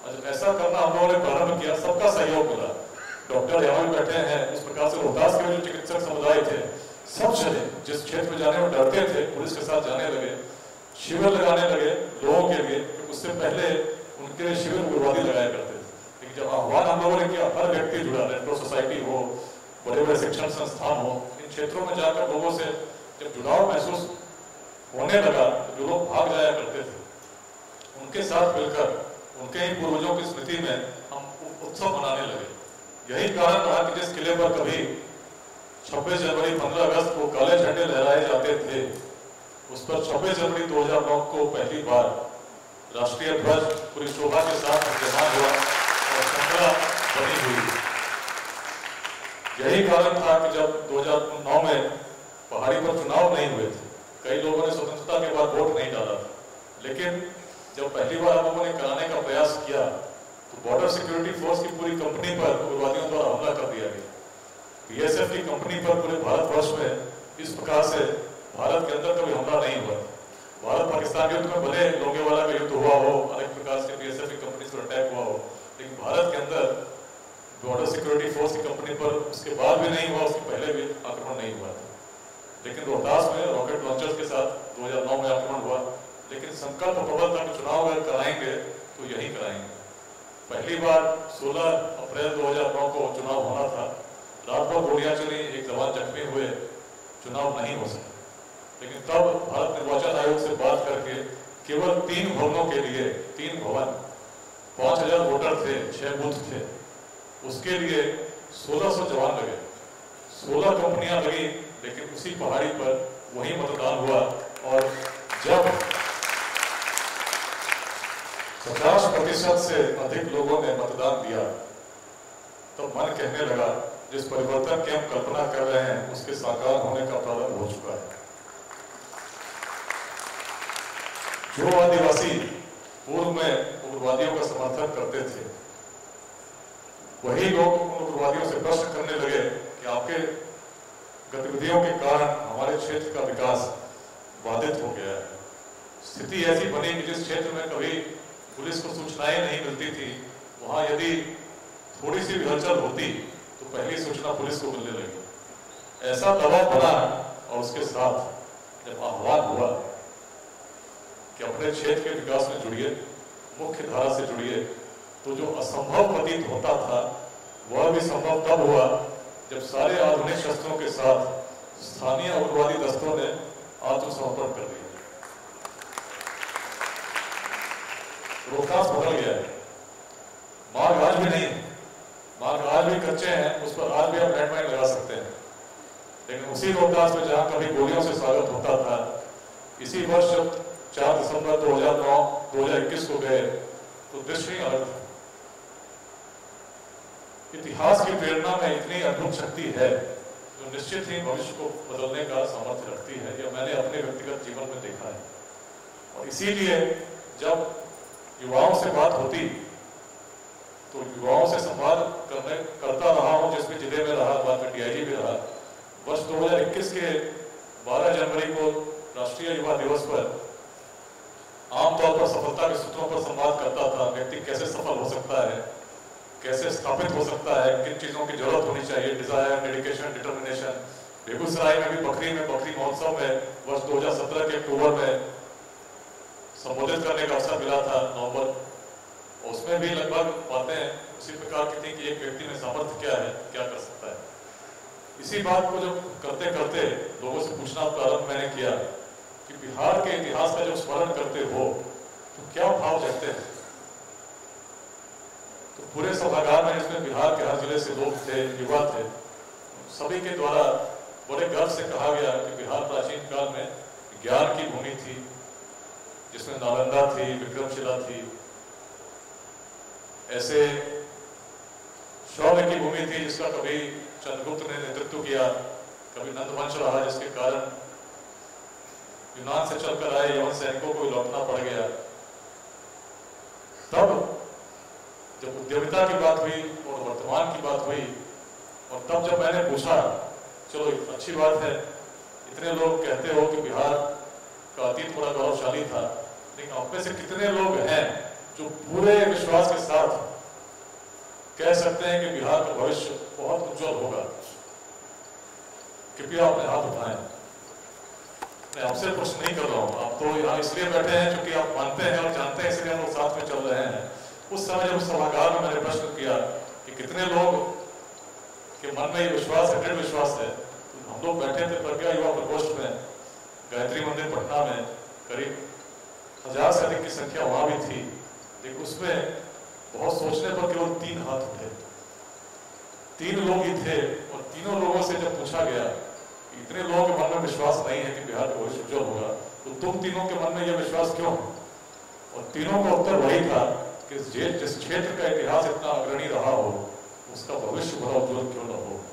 और जब ऐसा करना हम लोगों ने प्रारंभ किया, सबका सहयोग मिला। डॉक्टर यहाँ भी बैठे हैं, उस प्रकार से रोहतास के जो चिकित्सक समुदाय थे सब चले, जिस क्षेत्र में जाने में डरते थे पुलिस के साथ जाने लगे, शिविर लगाने लगे लोगों के लिए। उससे पहले उनके शिविर उग्रवादी लगाया करते थे, लेकिन जब आह्वान हम लोगों ने किया, हर व्यक्ति जुड़ा, रेड क्रॉस सोसाइटी हो, बड़े बड़े शिक्षण संस्थान हो, इन क्षेत्रों में जाकर लोगों से जब जुड़ाव महसूस होने लगा तो जो लोग भाग जाया करते थे उनके साथ मिलकर उनके ही पूर्वजों की स्मृति में हम उत्सव मनाने लगे। यही कारण रहा कि जिस किले पर कभी 26 जनवरी 15 अगस्त को काले झंडे लहराए जाते थे, उस पर 26 जनवरी 2009 को पहली बार राष्ट्रीय ध्वज पूरी शोभा के साथ विराजमान हुआ और संख्या बनी हुई। यही कारण था कि जब 2009 में पहाड़ी पर चुनाव नहीं हुए थे, कई लोगों ने स्वतंत्रता के बाद वोट नहीं डाला, लेकिन जब पहली बार हम लोगों ने कराने का प्रयास किया तो बॉर्डर सिक्योरिटी फोर्स की पूरी कंपनी पर उग्रवादियों द्वारा हमला कर दिया गया। बीएसएफ की कंपनी पर पूरे भारतवर्ष में इस प्रकार से भारत के अंदर कभी हमला नहीं हुआ। भारत पाकिस्तान युद्ध में भले लोंगेवाला का युद्ध हुआ हो, अनेक प्रकार से बीएसएफ की कंपनी पर अटैक हुआ हो, लेकिन भारत के अंदर बॉर्डर सिक्योरिटी फोर्स की कंपनी पर उसके बाद भी नहीं हुआ, उसके पहले भी आक्रमण नहीं हुआ था। लेकिन रोहतास में रॉकेट लॉन्चर्स के साथ 2009 में आक्रमण हुआ, लेकिन संकल्प प्रबल था कि चुनाव अगर कराएंगे तो यही कराएंगे। पहली बार 16 अप्रैल 2009 को चुनाव होना था, रात भर गोलियां चली, एक जवान जख्मी हुए, चुनाव नहीं हो सका। लेकिन तब भारत निर्वाचन आयोग से बात करके केवल 3 भवनों के लिए, 3 भवन, 5000 वोटर थे, 6 बूथ थे, उसके लिए 1600 जवान लगे, 16 कंपनियां लगी, लेकिन उसी पहाड़ी पर वही मतदान हुआ। और जब 50% से अधिक लोगों ने मतदान दिया तो मन कहने लगा जिस परिवर्तन की हम कल्पना कर रहे हैं उसके साकार होने का प्रारंभ हो चुका है। जो आदिवासी पूर्व में उग्रवादियों का समर्थन करते थे, वही लोग उन उग्रवादियों से प्रश्न करने लगे कि आपके गतिविधियों के कारण हमारे क्षेत्र का विकास बाधित हो गया है। स्थिति ऐसी बनी कि जिस क्षेत्र में कभी पुलिस को सूचनाएं नहीं मिलती थी, वहां यदि थोड़ी सी भी हलचल होती तो पहली सूचना पुलिस को मिलने लगी। ऐसा दबाव बना और उसके साथ जब आह्वान हुआ कि अपने क्षेत्र के विकास में जुड़िए, मुख्य धारा से जुड़िए, तो जो असंभव प्रतीत होता था वह भी संभव तब हुआ जब सारे आधुनिक शस्त्रों के साथ स्थानीय उग्रवादी दस्तों ने आत्मसमर्पण कर दिया। रोहतास बदल गया है, मार्ग आज भी नहीं है, मार्ग आज भी कच्चे हैं, उस पर आज भी आप लैंडमाइन लगा सकते हैं। लेकिन उसी रोहतास में जहां कभी गोलियों से स्वागत होता था, इसी वर्ष जब 4 दिसंबर 2021 को गए तो दृश्य ही अलग था। इतिहास की प्रेरणा में इतनी अद्भुत शक्ति है जो निश्चित ही भविष्य को बदलने का सामर्थ्य रखती है। यह मैंने अपने व्यक्तिगत जीवन में देखा है। और इसीलिए जब युवाओं से बात होती तो युवाओं से संवाद करता रहा हूं, जिसमें जिले में रहा, बाद में डीआईजी भी रहा। वर्ष 2021 के 12 जनवरी को राष्ट्रीय युवा दिवस पर आमतौर पर सफलता के सूत्रों पर संवाद करता था। व्यक्ति कैसे सफल हो सकता है, कैसे स्थापित हो सकता है, किन चीजों की जरूरत होनी चाहिए, डिजायर, डेडिकेशन, डिटर्मिनेशन। बेगूसराय में भी बकरी महोत्सव में वर्ष 2017 के अक्टूबर में संबोधित करने का अवसर मिला था, नवंबर। उसमें भी लगभग बातें उसी प्रकार की थी कि एक व्यक्ति में सामर्थ्य क्या है, क्या कर सकता है। इसी बात को जब करते करते लोगों से पूछना प्रारंभ मैंने किया कि बिहार के इतिहास का जब स्मरण करते हो तो क्या भाव जगते हैं। तो पूरे सभागार में, जिसमें बिहार के हर जिले से लोग थे, युवा थे, सभी के द्वारा बड़े गर्व से कहा गया कि बिहार प्राचीन काल में ज्ञान की भूमि थी, जिसमें नालंदा थी, विक्रमशिला थी, ऐसे शौर्य की भूमि थी जिसका कभी चंद्रगुप्त ने नेतृत्व किया, कभी नंदवंश रहा जिसके कारण यूनान से चलकर आए यवन सैनिकों को लौटना पड़ गया। तब जब उद्यमिता की बात हुई और वर्तमान की बात हुई, और तब जब मैंने पूछा, चलो अच्छी बात है, इतने लोग कहते हो कि बिहार का अतीत थोड़ा गौरवशाली था, लेकिन आप में से कितने लोग हैं जो पूरे विश्वास के साथ कह सकते हैं कि बिहार का भविष्य बहुत उज्जवल होगा, कृपया अपने हाथ उठाएं। मैं आपसे प्रश्न नहीं कर रहा हूं, आप तो यहाँ इसलिए बैठे हैं क्योंकि आप मानते हैं और जानते हैं, इसलिए हम लोग साथ में चल रहे हैं। उस समय जब सभागार में मैंने प्रश्न किया कि कितने लोग के मन में ये विश्वास है, दृढ़ विश्वास है, तो हम लोग बैठे थे प्रज्ञा युवा प्रकोष्ठ में, गायत्री मंदिर पटना में, करीब 1000 से अधिक की संख्या वहां भी थी, लेकिन उसमें बहुत सोचने पर केवल 3 हाथ उठे। 3 लोग ही थे और तीनों लोगों से जब पूछा गया कि इतने लोगों के मन में विश्वास नहीं है कि बिहार का भविष्य उज्जवल होगा, तो तुम तीनों के मन में यह विश्वास क्यों है? और तीनों का उत्तर वही था कि जिस क्षेत्र का इतिहास इतना अग्रणी रहा हो, उसका भविष्य बड़ा उज्जवल क्यों न हो।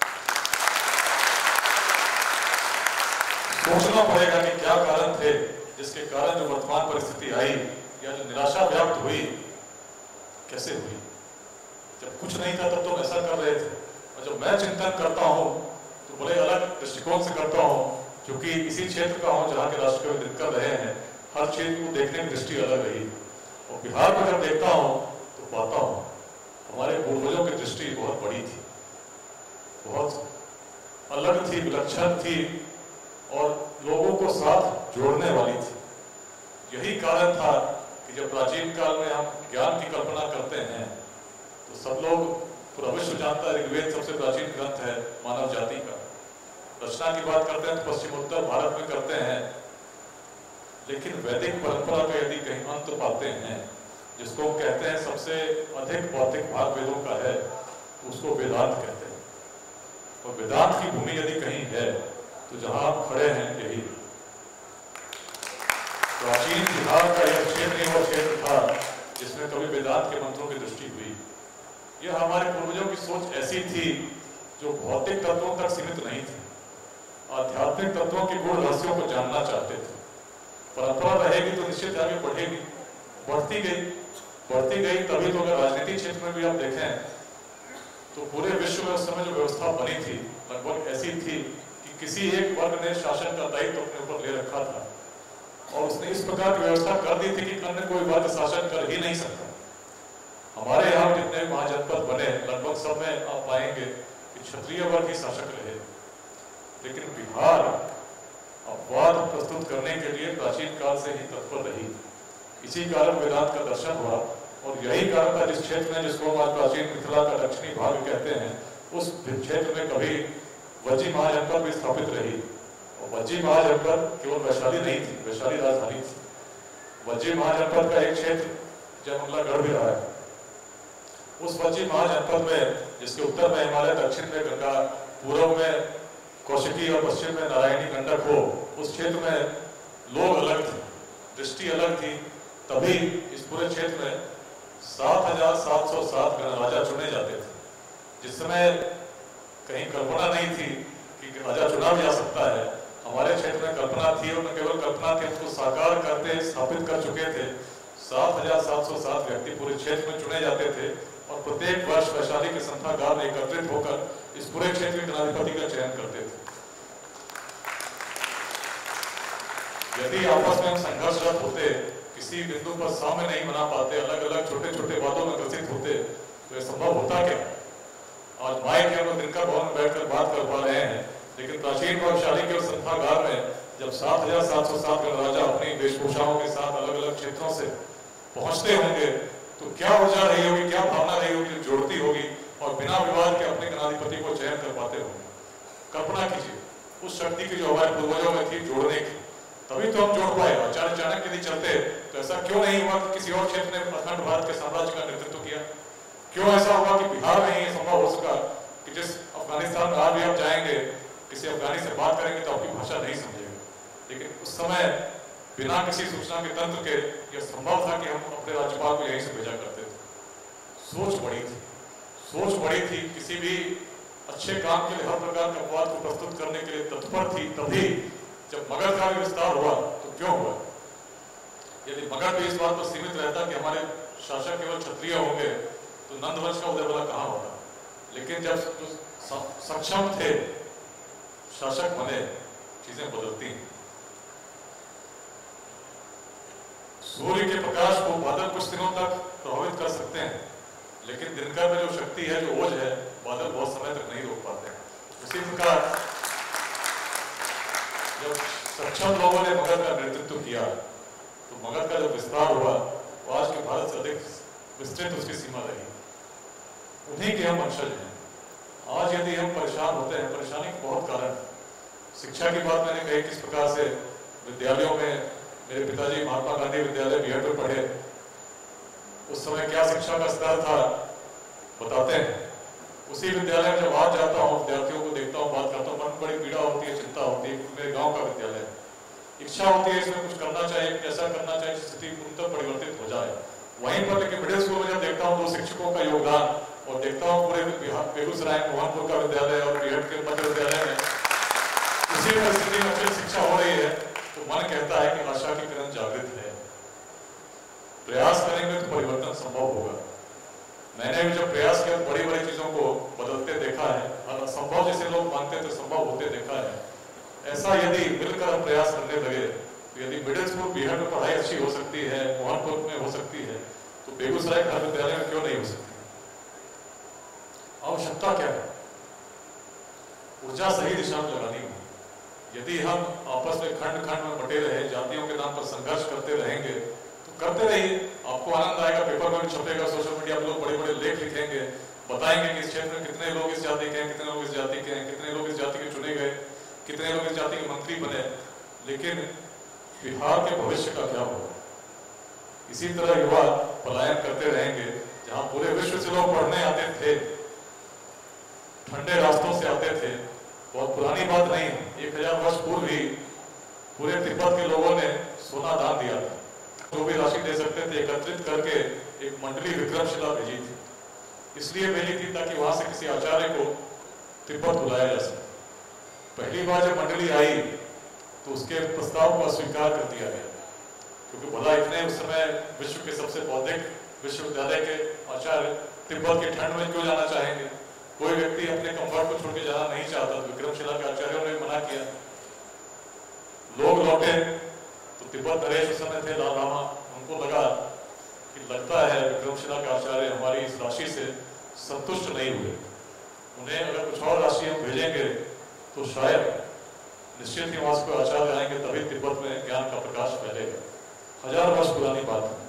सोचना पड़ेगा कि क्या कारण थे जिसके कारण जो वर्तमान परिस्थिति आई या जो निराशा व्याप्त हुई, कैसे हुई। जब कुछ नहीं था तब तो ऐसा कर रहे थे, और जब मैं चिंतन करता हूं तो बड़े अलग दृष्टिकोण से करता हूं, क्योंकि इसी क्षेत्र का हूं जहां के राष्ट्रकवि लिख कर रहे हैं। हर चीज को देखने की दृष्टि अलग रही, और बिहार को जब देखता हूं तो पाता हूं हमारे पूर्वजों की दृष्टि बहुत बड़ी थी, बहुत अलग थी, विलक्षण थी और लोगों को साथ जोड़ने वाली थी। यही कारण था कि जब प्राचीन काल में हम ज्ञान की कल्पना करते हैं तो सब लोग, पूरा विश्व जानता है ऋग्वेद सबसे प्राचीन ग्रंथ है मानव जाति का। रचना की बात करते हैं तो पश्चिमोत्तर भारत में करते हैं, लेकिन वैदिक परंपरा का यदि कहीं अंत पाते हैं, जिसको हम कहते हैं सबसे अधिक भौतिक भाग वेदों का है, उसको वेदांत कहते हैं। और वेदांत की भूमि यदि कहीं है तो जहां आप खड़े हैं यही प्राचीन बिहार का यह क्षेत्र वो क्षेत्र था जिसमें कभी वेदांत के मंत्रों की दृष्टि हुई। यह हमारे पूर्वजों की सोच ऐसी थी जो भौतिक तत्वों तक सीमित नहीं थी, आध्यात्मिक तत्वों के गुण रहस्यों को जानना चाहते थे। परंपरा रहेगी तो निश्चित आगे बढ़ेगी, बढ़ती गई। तभी तो अगर राजनीतिक क्षेत्र में भी आप देखें तो पूरे विश्व में उस समय जो व्यवस्था बनी थी लगभग ऐसी थी कि किसी एक वर्ग ने शासन का दायित्व अपने ऊपर ले रखा था, और उसने इस प्रकार की व्यवस्था कर दी थी कि अन्य कोई वर्ग शासन कर ही नहीं सकता। हमारे यहाँ जितने महाजनपद बने लगभग सब में आप पाएंगे कि क्षत्रिय वर्ग ही शासक रहे, लेकिन बिहार अपवाद प्रस्तुत करने के लिए प्राचीन काल से ही तत्पर रही। इसी कारण वेदांत का दर्शन हुआ, और यही कारण था जिस क्षेत्र में, जिसको हम आज प्राचीन मिथिला का दक्षिणी भाग कहते हैं, उस क्षेत्र में कभी वज्जी महाजनपद भी स्थापित रही। और वज्जी महाजनपद केवल वैशाली नहीं थी, वैशाली राजधानी थी। वज्जी महाजनपद का एक क्षेत्र जयमंगलागढ़ भी रहा है। उस वज्जी महाजनपद में, जिसके उत्तर में हिमालय, दक्षिण में गंगा, पूर्व में कौशिकी और पश्चिम में नारायणी गंडक हो, उस क्षेत्र में लोग अलग थे, दृष्टि अलग थी। तभी इस पूरे क्षेत्र में 7,707 राजा चुने जाते थे, जिस समय कहीं कल्पना नहीं थी कि राजा चुना भी जा सकता है। हमारे क्षेत्र में कल्पना थी, और न केवल कल्पना थी, उसको साकार करते स्थापित कर चुके थे। 7,707 व्यक्ति पूरे क्षेत्र में चुने जाते थे, और प्रत्येक वर्ष वैशाली के संथागार में एकत्रित होकर इस पूरे क्षेत्र के गणाधिपति का चयन करते थे। यदि आपस में हम संघर्षरत होते, किसी बिंदु पर साम्य नहीं बना पाते, अलग अलग छोटे छोटे बातों में ग्रसित होते, तो यह संभव होता क्या? आज माइक के हम दिनकर भवन में बैठकर बात कर पा रहे हैं, लेकिन प्राचीन वैशाली के संथागार में जब 7,707 राजा अपनी वेशभूषाओं के साथ अलग अलग क्षेत्रों से पहुंचते होंगे, तो क्या ऊर्जा रही होगी, क्या भावना रही होगी, जोड़ती होगी, और बिना विवाद के अपने गणाधिपति को चयन कर पाते होंगे। कल्पना कीजिए उस शक्ति की जो हमारे पूर्वजों में थी जोड़ने की, तभी तो हम जोड़ पाए। अचानक अचानक यदि चलते तो ऐसा क्यों नहीं हुआ कि किसी और क्षेत्र ने अखंड भारत के साम्राज्य का नेतृत्व किया? क्यों ऐसा हुआ कि बिहार में ही संभव हो सका कि जिस अफगानिस्तान में आज भी आप जाएंगे, किसी अफगानी से बात करेंगे तो आपकी भाषा नहीं समझेगा, लेकिन उस समय बिना किसी सूचना के तंत्र के यह संभव था कि हम अपने राज्यपाल को यहीं से भेजा करते थे। सोच बड़ी थी, किसी भी अच्छे काम के लिए हर प्रकार के अपवाद को प्रस्तुत करने के लिए तत्पर थी। तभी जब मगध का विस्तार हुआ तो क्यों हुआ? यदि मगध भी इस बात पर सीमित रहता कि हमारे शासक केवल क्षत्रिय होंगे, तो नंदवंश का उदय भला कहाँ होता? लेकिन जब सक्षम थे शासक बने, चीजें बदलती हैं। सूर्य के प्रकाश को बादल कुछ दिनों तक प्रभावित कर सकते हैं, लेकिन दिनकर में जो शक्ति है, जो ओज है, बादल बहुत समय तक नहीं रोक पाते हैं। उसी प्रकार जब सक्षम लोगों ने मगध का नेतृत्व किया तो मगध का जो विस्तार हुआ वो आज के भारत से अधिक विस्तृत उसकी सीमा रही। उन्हीं के हम वंशज हैं। आज यदि हम परेशान होते हैं, परेशानी के बहुत कारण। शिक्षा की बात मैंने कही, किस प्रकार से विद्यालयों में मेरे पिताजी महात्मा गांधी विद्यालय बिहार में पढ़े, उस समय क्या शिक्षा का स्तर था बताते हैं। उसी विद्यालय में जब आज जाता हूँ, विद्यार्थियों को देखता हूँ, बात करता हूँ, मन बड़ी पीड़ा होती है, चिंता होती है। मेरे गांव का विद्यालय है, इच्छा होती है इसमें कुछ करना चाहिए, कुछ ऐसा करना चाहिए स्थिति पूर्णतः परिवर्तित हो जाए। वहीं पर लेकिन मिडिल स्कूल में जब देखता हूँ 2 शिक्षकों का योगदान, और देखता हूँ पूरे बेगूसराय मोहनपुर का विद्यालय और बीएड के मध्य विद्यालय में इसी परिस्थिति में अच्छी शिक्षा हो रही है, तो मन कहता है कि आशा की किरण जागृत है। प्रयास करेंगे तो परिवर्तन संभव होगा। मैंने भी जब प्रयास किया, बड़ी बड़ी चीजों को बदलते देखा है, और असंभव जिसे लोग मानते थे संभव होते देखा है। ऐसा यदि मिलकर हम प्रयास करने लगे तो यदि मिडिल स्कूल बिहार में पढ़ाई अच्छी हो सकती है, मोहनपुर में हो सकती है, तो बेगूसराय हर विद्यालय में क्यों नहीं हो सकती? आवश्यकता क्या है? ऊर्जा सही दिशा में लगानी होगी। यदि हम आपस में खंड खंड में बटे रहे, जातियों के नाम पर संघर्ष करते रहेंगे तो करते रहिए, आपको आनंद आएगा। पेपर में भी छपेगा, सोशल मीडिया पर लोग बड़े बड़े लेख लिखेंगे, बताएंगे कि इस क्षेत्र में कितने लोग इस जाति के हैं, कितने लोग इस जाति के हैं, कितने लोग इस जाति के चुने गए, कितने लोग इस जाति के मंत्री बने। लेकिन बिहार के भविष्य का क्या होगा? इसी तरह युवा पलायन करते रहेंगे। जहां पूरे विश्व से लोग पढ़ने आते थे, ठंडे रास्तों से आते थे, बहुत पुरानी बात नहीं है, 1000 वर्ष पूर्व ही पूरे तिब्बत के लोगों ने सोना दान दिया था। जो भी राशि दे सकते थे एकत्रित करके एक मंडली विक्रमशिला भेजी थी। इसलिए भेजी थी ताकि वहां से किसी आचार्य को तिब्बत बुलाया जा सके। पहली बार जब मंडली आई तो उसके प्रस्ताव को अस्वीकार कर दिया गया, क्योंकि भला इतने उस समय विश्व के सबसे बौद्धिक विश्वविद्यालय के आचार्य तिब्बत की ठंड में क्यों जाना चाहेंगे? कोई व्यक्ति अपने कंफर्ट को छोड़ के जाना नहीं चाहता। तो विक्रमशिला के आचार्यों ने मना किया। लोग लौटे तो तिब्बत नरेश उस समय थे लाल लामा, उनको लगा कि लगता है विक्रमशिला के आचार्य हमारी इस राशि से संतुष्ट नहीं हुए। उन्हें अगर कुछ और राशि हम भेजेंगे तो शायद निश्चित ही वहां को आचार्य आएंगे, तभी तिब्बत में ज्ञान का प्रकाश फैलेगा। 1000 वर्ष पुरानी बात है।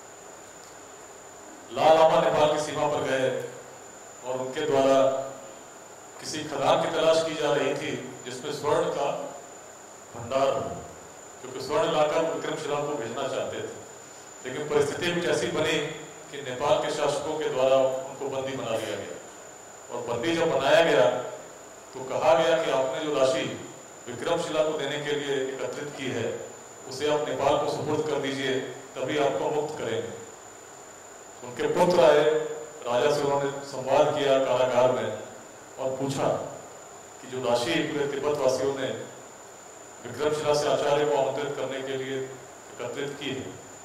लाल लामा नेपाल की सीमा पर गए और उनके द्वारा किसी खदान की तलाश की जा रही थी जिसमें स्वर्ण का भंडार हो, क्योंकि स्वर्ण लाकर विक्रमशिला को भेजना चाहते थे। लेकिन परिस्थिति कुछ ऐसी बनी कि नेपाल के शासकों के द्वारा उनको बंदी बना लिया गया। और बंदी जब बनाया गया तो कहा गया कि आपने जो राशि विक्रमशिला को देने के लिए एकत्रित की है उसे आप नेपाल को सुपुर्द कर दीजिए, तभी आपको मुक्त करेंगे। उनके पुत्र आए, राजा से उन्होंने संवाद किया कारागार में और पूछा कि जो राशि पूरे तिब्बत वासियों ने विक्रमशिला से आचार्य को आमंत्रित करने के लिए एकत्रित की है,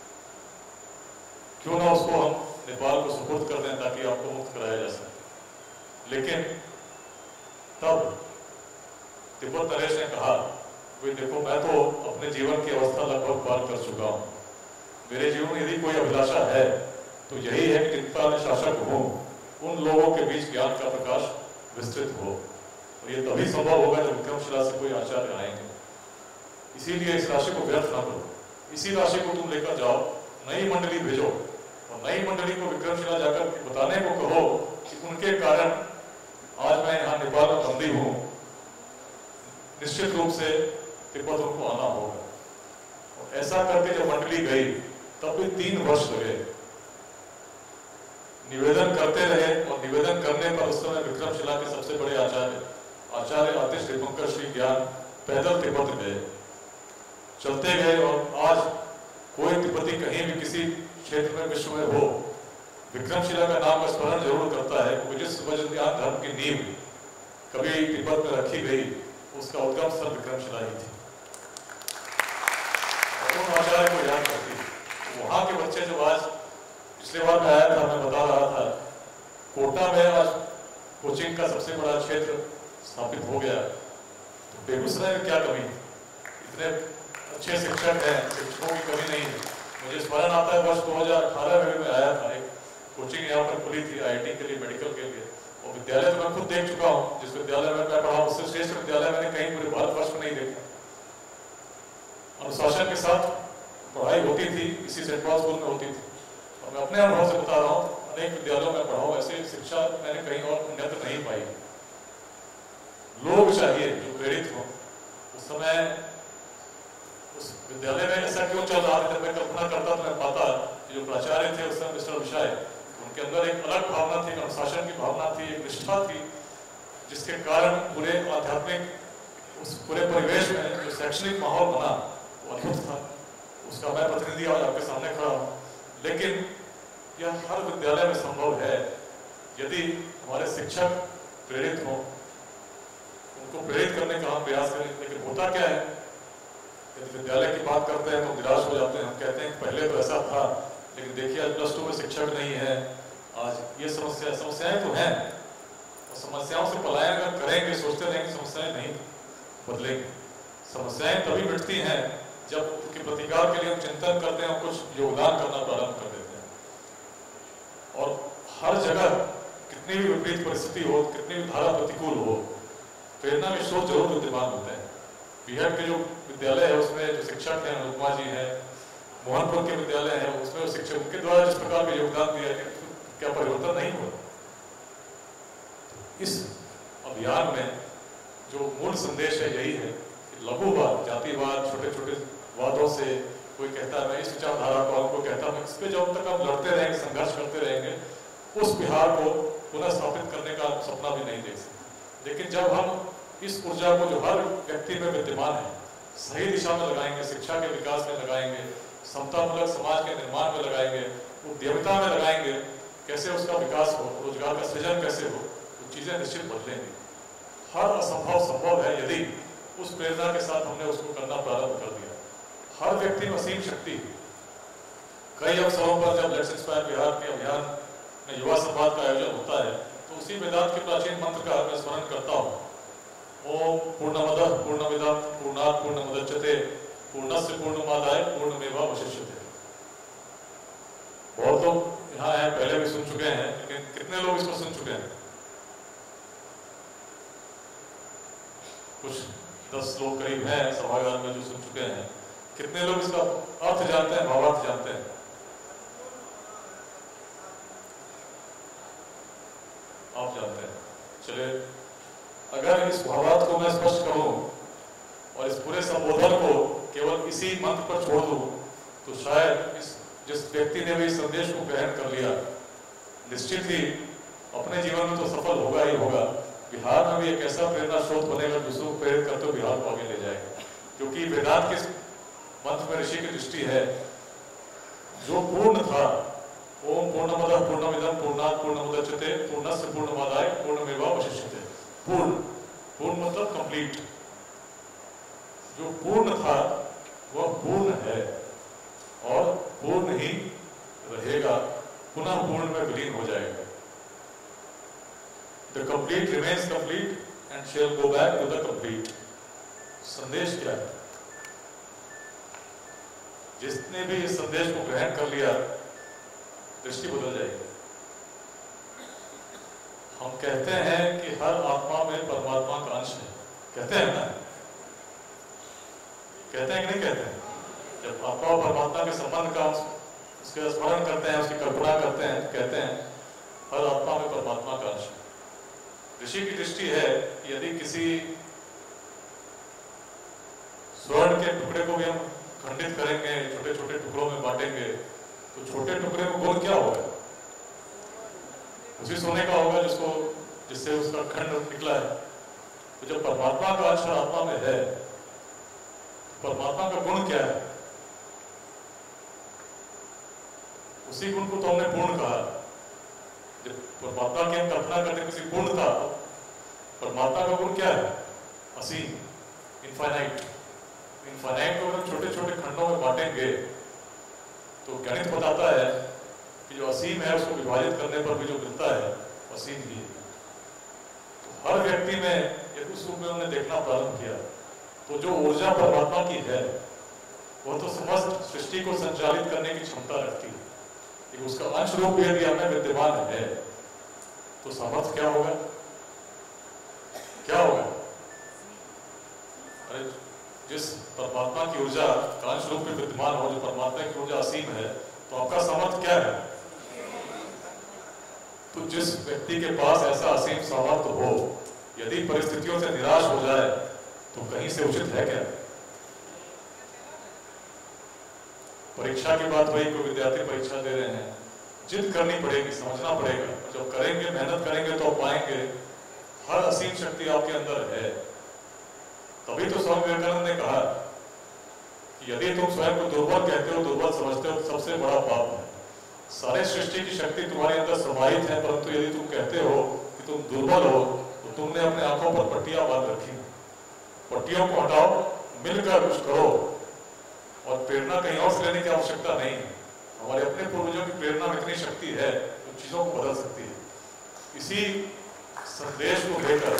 क्यों ना उसको हम नेपाल को सुपुर्द कर दें ताकि आपको मुक्त कराया जा सके। लेकिन तब तिब्बत नरेश ने कहा, भाई देखो, मैं तो अपने जीवन की अवस्था लगभग पार कर चुका हूँ। मेरे जीवन में यदि कोई अभिलाषा है तो यही है कि जितना मैं शासक हूँ उन लोगों के बीच ज्ञान का प्रकाश विस्तृत हो। और ये तभी संभव होगा जब विक्रमशिला से कोई आचार्य आएंगे। इसीलिए इस राशि को व्यर्थ ना करो। इसी राशि को तुम लेकर जाओ, नई मंडली भेजो और नई मंडली को विक्रमशिला जाकर बताने को कहो कि उनके कारण आज मैं यहाँ नेपाल में बंदी हूँ, निश्चित रूप से तिब्बत उनको आना होगा। और ऐसा करके जब मंडली गई तब भी 3 वर्ष लगे। निवेदन करते रहे और निवेदन करने पर उस समय विक्रमशिला के सबसे बड़े आचार्य आतिश दीपंकर श्री ज्ञान पैदल तिब्बत गए, चलते गए। और आज कोई तिब्बती कहीं भी किसी क्षेत्र में विश्व में हो, विक्रमशिला का नाम का स्मरण जरूर करता है, क्योंकि जिस वज्रयान धर्म की नींव कभी तिब्बत में रखी गई उसका उद्गम स्थल विक्रमशिला ही थी। और उन आचार्य को याद करती है। वहां के बच्चे जब आज, पिछले बार मैं आया था, मैं बता रहा था, कोटा में आज कोचिंग का सबसे बड़ा क्षेत्र स्थापित हो गया। तो बेगूसराय में क्या कमी? इतने अच्छे शिक्षक हैं, शिक्षकों की कमी नहीं है, मुझे स्मरण आता है वर्ष 2018 में मैं आया था, एक कोचिंग यहाँ पर खुली थी IIT के लिए, मेडिकल के लिए, और विद्यालय तो मैं खुद देख चुका हूँ। जिस विद्यालय में मैं पढ़ा उससे श्रेष्ठ विद्यालय मैंने कहीं पूरे भारतवर्ष में नहीं देखा। अनुशासन के साथ पढ़ाई होती थी, इसी सेंट पॉल स्कूल में होती थी। और मैं अपने अनुभव से बता रहा हूँ, अनेक विद्यालयों में पढ़ा हूँ, ऐसी शिक्षा मैंने कहीं और अन्यत्र नहीं पाई। लोग चाहिए जो प्रेरित हो। उस समय उस विद्यालय में ऐसा क्यों चल रहा था, जब मैं कल्पना करता तो मैं पाता कि जो प्राचार्य थे उस समय मिस्टर विशाय, उनके अंदर एक अलग भावना थी, अनुशासन की भावना थी, एक निष्ठा थी, जिसके कारण पूरे आध्यात्मिक उस पूरे परिवेश में जो शैक्षणिक माहौल बना वो अद्भुत था। उसका मैं प्रतिनिधि आज आपके सामने खड़ा हूँ। लेकिन यह हर विद्यालय में संभव है यदि हमारे शिक्षक प्रेरित हों, उनको प्रेरित करने का हम प्रयास करें। लेकिन होता क्या है, यदि विद्यालय की बात करते हैं तो निराश हो जाते हैं। हम कहते हैं पहले तो ऐसा था, लेकिन देखिए आज +2 में शिक्षक नहीं है। आज ये समस्याएं तो हैं, और समस्याओं से पलायन अगर करेंगे, सोचते रहेंगे, समस्याएं नहीं बदलेंगी। समस्याएं तभी मिटती हैं जब उनके प्रतिकार के लिए हम चिंतन करते हैं और कुछ योगदान करना प्रारंभ कर देते हैं। और हर जगह कितनी भी विपरीत परिस्थिति हो, कितनी भी धारा प्रतिकूल हो, प्रेरणा के स्रोत जरूर विद्यमान होते हैं। बिहार के जो विद्यालय है उसमें जो शिक्षक हैं, अनुपमा जी हैं, मोहनपुर के विद्यालय है उसमें शिक्षक, उनके द्वारा जिस प्रकार का योगदान दिया है, क्या परिवर्तन नहीं हुआ? इस अभियान में जो मूल संदेश है यही है कि लघुवाद, जातिवाद, छोटे छोटे वादों से कोई कहता है मैं इस विचारधारा को, आपको कहता हूँ इस पे जब तक हम लड़ते रहेंगे, संघर्ष करते रहेंगे, उस बिहार को पुनः स्थापित करने का सपना भी नहीं देख सकते। लेकिन जब हम इस ऊर्जा को जो हर व्यक्ति में विद्यमान है सही दिशा में लगाएंगे, शिक्षा के विकास में लगाएंगे, समतामूलक समाज के निर्माण में लगाएंगे, उद्यमिता में लगाएंगे, कैसे उसका विकास हो, रोजगार का सृजन कैसे हो, तो चीजें निश्चित बदलेंगी। हर असंभव संभव है यदि उस प्रेरणा के साथ हमने उसको करना प्रारंभ कर दिया। हर व्यक्ति में असीम शक्ति। कई अवसरों पर जब लेट्स इंस्पायर बिहार के अभियान में युवा संवाद का आयोजन होता है तो उसी वेदांत के प्राचीन मंत्र का मैं स्मरण करता हूँ, ओम पूर्णमदः पूर्णमिदं पूर्णात् पूर्णमुदच्यते पूर्णस्य पूर्णमादाय पूर्णमेवावशिष्यते। बहुत लोग यहाँ हैं, पहले भी सुन चुके हैं, लेकिन कितने लोग इसको सुन चुके हैं? कुछ 10 लोग करीब हैं सभागार में जो सुन चुके हैं। कितने लोग इसका अर्थ जानते हैं, भावार्थ जानते हैं? आप जानते हैं। चलिए, अगर इस भावार्थ को मैं स्पष्ट करूं और इस पूरे संबोधन को केवल इसी मंत्र पर छोड़ दूं तो शायद इस जिस व्यक्ति ने भी इस संदेश को ग्रहण कर लिया निश्चित ही अपने जीवन में तो सफल होगा ही होगा, बिहार में भी एक ऐसा प्रेरणा स्रोत बनेगा, दूसरों को प्रेरित करते हुए बिहार को आगे ले जाएगा। क्योंकि वेदांत के मंत्र में ऋषि की दृष्टि है, जो पूर्ण था, ओम पूर्णमदः पूर्णमिदं पूर्णात् पूर्णमुदच्यते पूर्णस्य पूर्णमादाय पूर्णमेवावशिष्यते। पूर्ण, पूर्ण मतलब कंप्लीट। जो पूर्ण था वह पूर्ण है और पूर्ण ही रहेगा, पुनः पूर्ण में विलीन हो जाएगा। The complete remains complete and shall go back to the complete। संदेश क्या है? जिसने भी इस संदेश को ग्रहण कर लिया दृष्टि बदल जाएगी। हम कहते हैं कि हर आत्मा में परमात्मा का अंश है, कहते हैं ना? कहते हैं कि नहीं कहते हैं? जब आत्मा और परमात्मा के संबंध का उसके स्मरण करते हैं, उसकी कल्पना करते हैं, कहते हैं हर आत्मा में परमात्मा का अंश है। ऋषि की दृष्टि है कि यदि किसी स्वर्ण के टुकड़े को भी हम खंडित करेंगे, छोटे छोटे टुकड़ों में बांटेंगे, तो छोटे टुकड़े में गुण क्या होगा? उसी सोने का होगा जिससे उसका खंड निकला है। तो जब परमात्मा का अंश आत्मा में है, परमात्मा का गुण क्या है? उसी गुण को तो हमने पूर्ण कहा। जब परमात्मा की हम कल्पना करते किसी पूर्ण था, परमात्मा का गुण क्या है? असीम, इनफाइनाइट। इनफाइनाइट को अगर छोटे छोटे खंडों में बांटेंगे तो गणित बताता है कि जो असीम है उसको विभाजित करने पर भी जो मिलता है असीम ही है। तो हर व्यक्ति में यदि उस रूप में हमने देखना प्रारंभ किया तो जो ऊर्जा परमात्मा की है वो तो समस्त सृष्टि को संचालित करने की क्षमता रखती है, लेकिन उसका अंश रूप भी यदि हमें विद्यमान है तो सामर्थ्य क्या होगा? क्या होगा? अरे जिस परमात्मा की ऊर्जा का अंश रूप में विद्यमान हो, जो परमात्मा की ऊर्जा असीम है, तो आपका सामर्थ्य क्या है? तो जिस व्यक्ति के पास ऐसा असीम सामर्थ्य हो, यदि परिस्थितियों से निराश हो जाए तो कहीं से उचित है क्या? परीक्षा की बात हुई, कोई विद्यार्थी परीक्षा दे रहे हैं, जिद करनी पड़ेगी, समझना पड़ेगा। जब करेंगे, मेहनत करेंगे तो पाएंगे हर असीम शक्ति आपके अंदर है। तभी तो स्वामी विवेकानंद ने कहा कि यदि तुम स्वयं को दुर्बल कहते हो, दुर्बल समझते हो, तो सबसे बड़ा पाप है। सारे सृष्टि की शक्ति तुम्हारे अंदर समाहित है, परंतु यदि तुम कहते हो कि तुम दुर्बल हो तो तुमने अपने आंखों पर पट्टियां बांध रखी। पट्टियों को हटाओ, मिलकर कुछ करो, और प्रेरणा कहीं और से लेने की आवश्यकता नहीं है। हमारे अपने पूर्वजों की प्रेरणा में इतनी शक्ति है जो चीजों को बदल सकती है। इसी संदेश को लेकर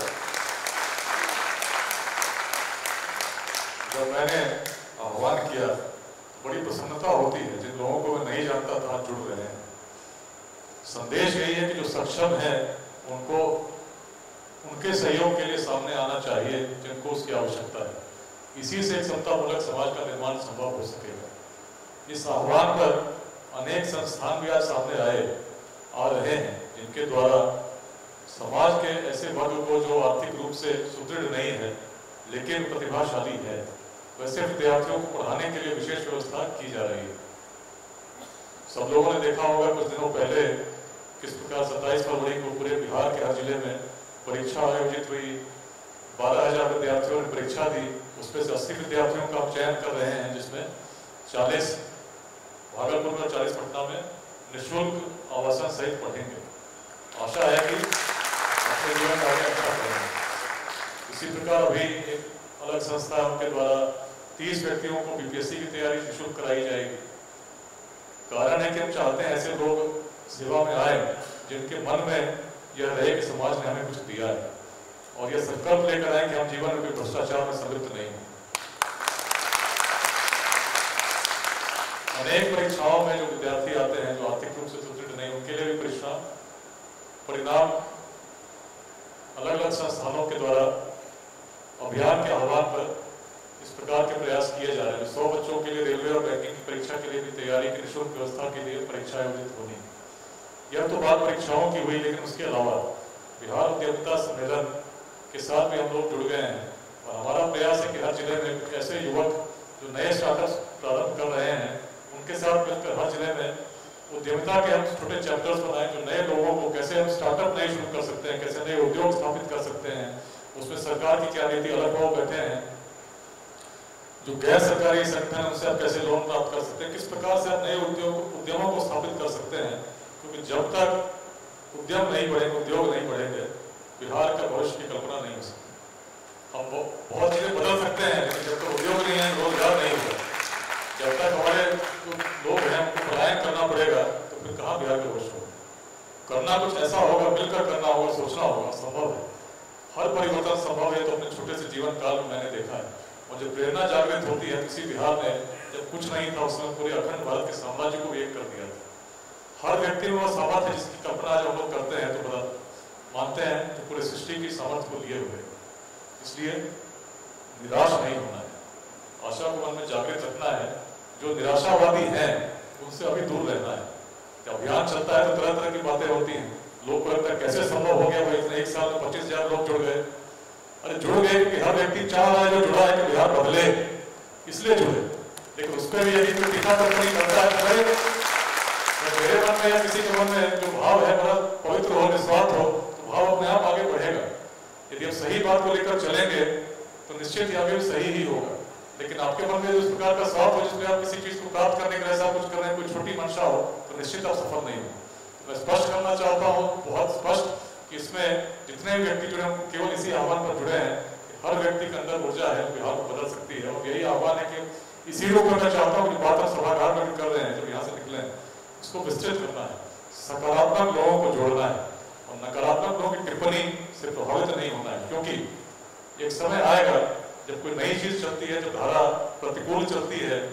जब मैंने आह्वान किया, बड़ी प्रसन्नता होती है। जिन लोगों को मैं नहीं जानता था जुड़ रहे हैं। संदेश यही है कि जो सक्षम है उनको उनके सहयोग के लिए सामने आना चाहिए, जिनको उसकी आवश्यकता है। इसी से एक समतामूलक समाज का निर्माण संभव हो सकेगा। इस आह्वान पर अनेक संस्थान भी आज सामने आ रहे हैं, जिनके द्वारा समाज के ऐसे वर्ग को जो आर्थिक रूप से सुदृढ़ नहीं है लेकिन प्रतिभाशाली है, वैसे विद्यार्थियों को पढ़ाने के लिए विशेष व्यवस्था की जा रही है। सब लोगों ने देखा होगा कुछ दिनों पहले किस प्रकार 27 फरवरी को पूरे बिहार के हर जिले में परीक्षा आयोजित हुई। 12,000 विद्यार्थियों ने परीक्षा दी, उसमें से 80 विद्यार्थियों का हम चयन कर रहे हैं, जिसमें 40 भागलपुर में, 40 पटना में निःशुल्क आवासन सहित पढ़ेंगे। आशा है कि अपने जीवन में आगे अच्छा करेंगे। इसी प्रकार अभी एक अलग संस्था है, उनके द्वारा 30 व्यक्तियों को बीपीएससी की तैयारी निःशुल्क कराई जाएगी। कारण है कि हम चाहते हैं ऐसे लोग सेवा में आए जिनके मन में यह रहे कि समाज ने हमें कुछ दिया है, और यह संकल्प लेकर आए कि हम जीवन में कोई भ्रष्टाचार में संलिप्त नहीं हैं। अनेक परीक्षाओं में जो विद्यार्थी आते हैं जो आर्थिक रूप से सुदृढ़ नहीं, उनके लिए भी परीक्षा परिणाम अलग अलग संस्थानों के द्वारा अभियान के आह्वान पर इस प्रकार के प्रयास किए जा रहे हैं। 100 बच्चों के लिए रेलवे और बैंकिंग की परीक्षा के लिए भी तैयारी की निःशुल्क व्यवस्था के लिए परीक्षा आयोजित होनी। यह तो बात परीक्षाओं की हुई, लेकिन उसके अलावा बिहार उद्यमिता सम्मेलन के साथ भी हम लोग जुड़ गए हैं, और हमारा प्रयास है कि हर जिले में कुछ ऐसे युवक जो नए स्टार्टअप्स प्रारंभ कर रहे हैं, उनके साथ मिलकर हर जिले में उद्यमिता के हम छोटे चैप्टर्स बनाए, जो नए लोगों को कैसे हम स्टार्टअप नए शुरू कर सकते हैं, कैसे नए उद्योग स्थापित कर सकते हैं, उसमें सरकार की क्या नीति, अलग लोग बैठे हैं जो गैर सरकारी संगठन, उनसे आप कैसे लोन प्राप्त कर सकते हैं, किस प्रकार से आप नए उद्यमों को स्थापित कर सकते हैं। क्योंकि जब तक उद्यम नहीं बढ़ेंगे, उद्योग नहीं बढ़ेंगे, बिहार का भविष्य की कल्पना नहीं हो सकती। हम बहुत चीजें बदल सकते हैं, लेकिन जब तक उद्योग नहीं है, रोजगार नहीं होगा, जब तक हमारे जो लोग हैं उनको पलायन करना पड़ेगा, तो फिर कहाँ बिहार का भविष्य होगा। करना कुछ ऐसा होगा, मिलकर करना होगा, सोचना होगा। संभव है, हर परिवर्तन संभव है। तो अपने छोटे से जीवन काल में मैंने देखा है, और जब प्रेरणा जागृत होती है, किसी बिहार में जब कुछ नहीं था, उसने पूरे अखंड भारत के साम्राज्य को एक कर दिया था। हर व्यक्ति में वो सामर्थ्य है जिसकी कल्पना जब हम लोग करते हैं तो बड़ा मानते हैं तो पूरे सृष्टि की सामर्थ्य को लिए हुए। इसलिए निराश नहीं होना है, आशा को मन में जागृत रखना है। जो निराशावादी हैं उनसे अभी दूर रहना है। जब अभियान चलता है तो तरह तरह की बातें होती हैं, लोग कहते हैं कैसे संभव हो गया भाई, इतने एक साल में 25,000 लोग जुड़ गए। अरे जुड़ गए क्योंकि हर व्यक्ति चाह रहा है, जो जुड़ा है कि बिहार बदले, इसलिए जुड़े। लेकिन उस पर भी यदि कोई टीका टिप्पणी करता है, मेरे मन में या किसी के मन में जो भाव है बड़ा पवित्र हो, निस्वार्थ हो, तो भाव अपने आप आगे बढ़ेगा। यदि आप सही बात को लेकर चलेंगे तो निश्चित ही आगे भी सही ही होगा। लेकिन आपके मन में जिस प्रकार का स्वार्थ हो, जिसमें आप किसी चीज को प्राप्त करने के लिए ऐसा कुछ कर रहे हैं, कोई छोटी मंशा हो, तो निश्चित आप सफल नहीं हो। तो मैं स्पष्ट करना चाहता हूँ, बहुत स्पष्ट, कि इसमें जितने भी व्यक्ति जुड़े हैं केवल इसी आह्वान पर जुड़े हैं कि हर व्यक्ति के अंदर ऊर्जा है, बिहार को बदल सकती है। और यही आह्वान है कि इसी रूप में मैं चाहता हूँ कि बात हम सभागार में कर रहे हैं, जब यहाँ से निकले इसको विस्तृत करना है, सकारात्मक लोगों को जोड़ना है, और नकारात्मक लोगों की टिप्पणी से प्रभावित नहीं होना है। क्योंकि एक समय आएगा जब कोई नई चीज चलती है, जब धारा प्रतिकूल चलती है,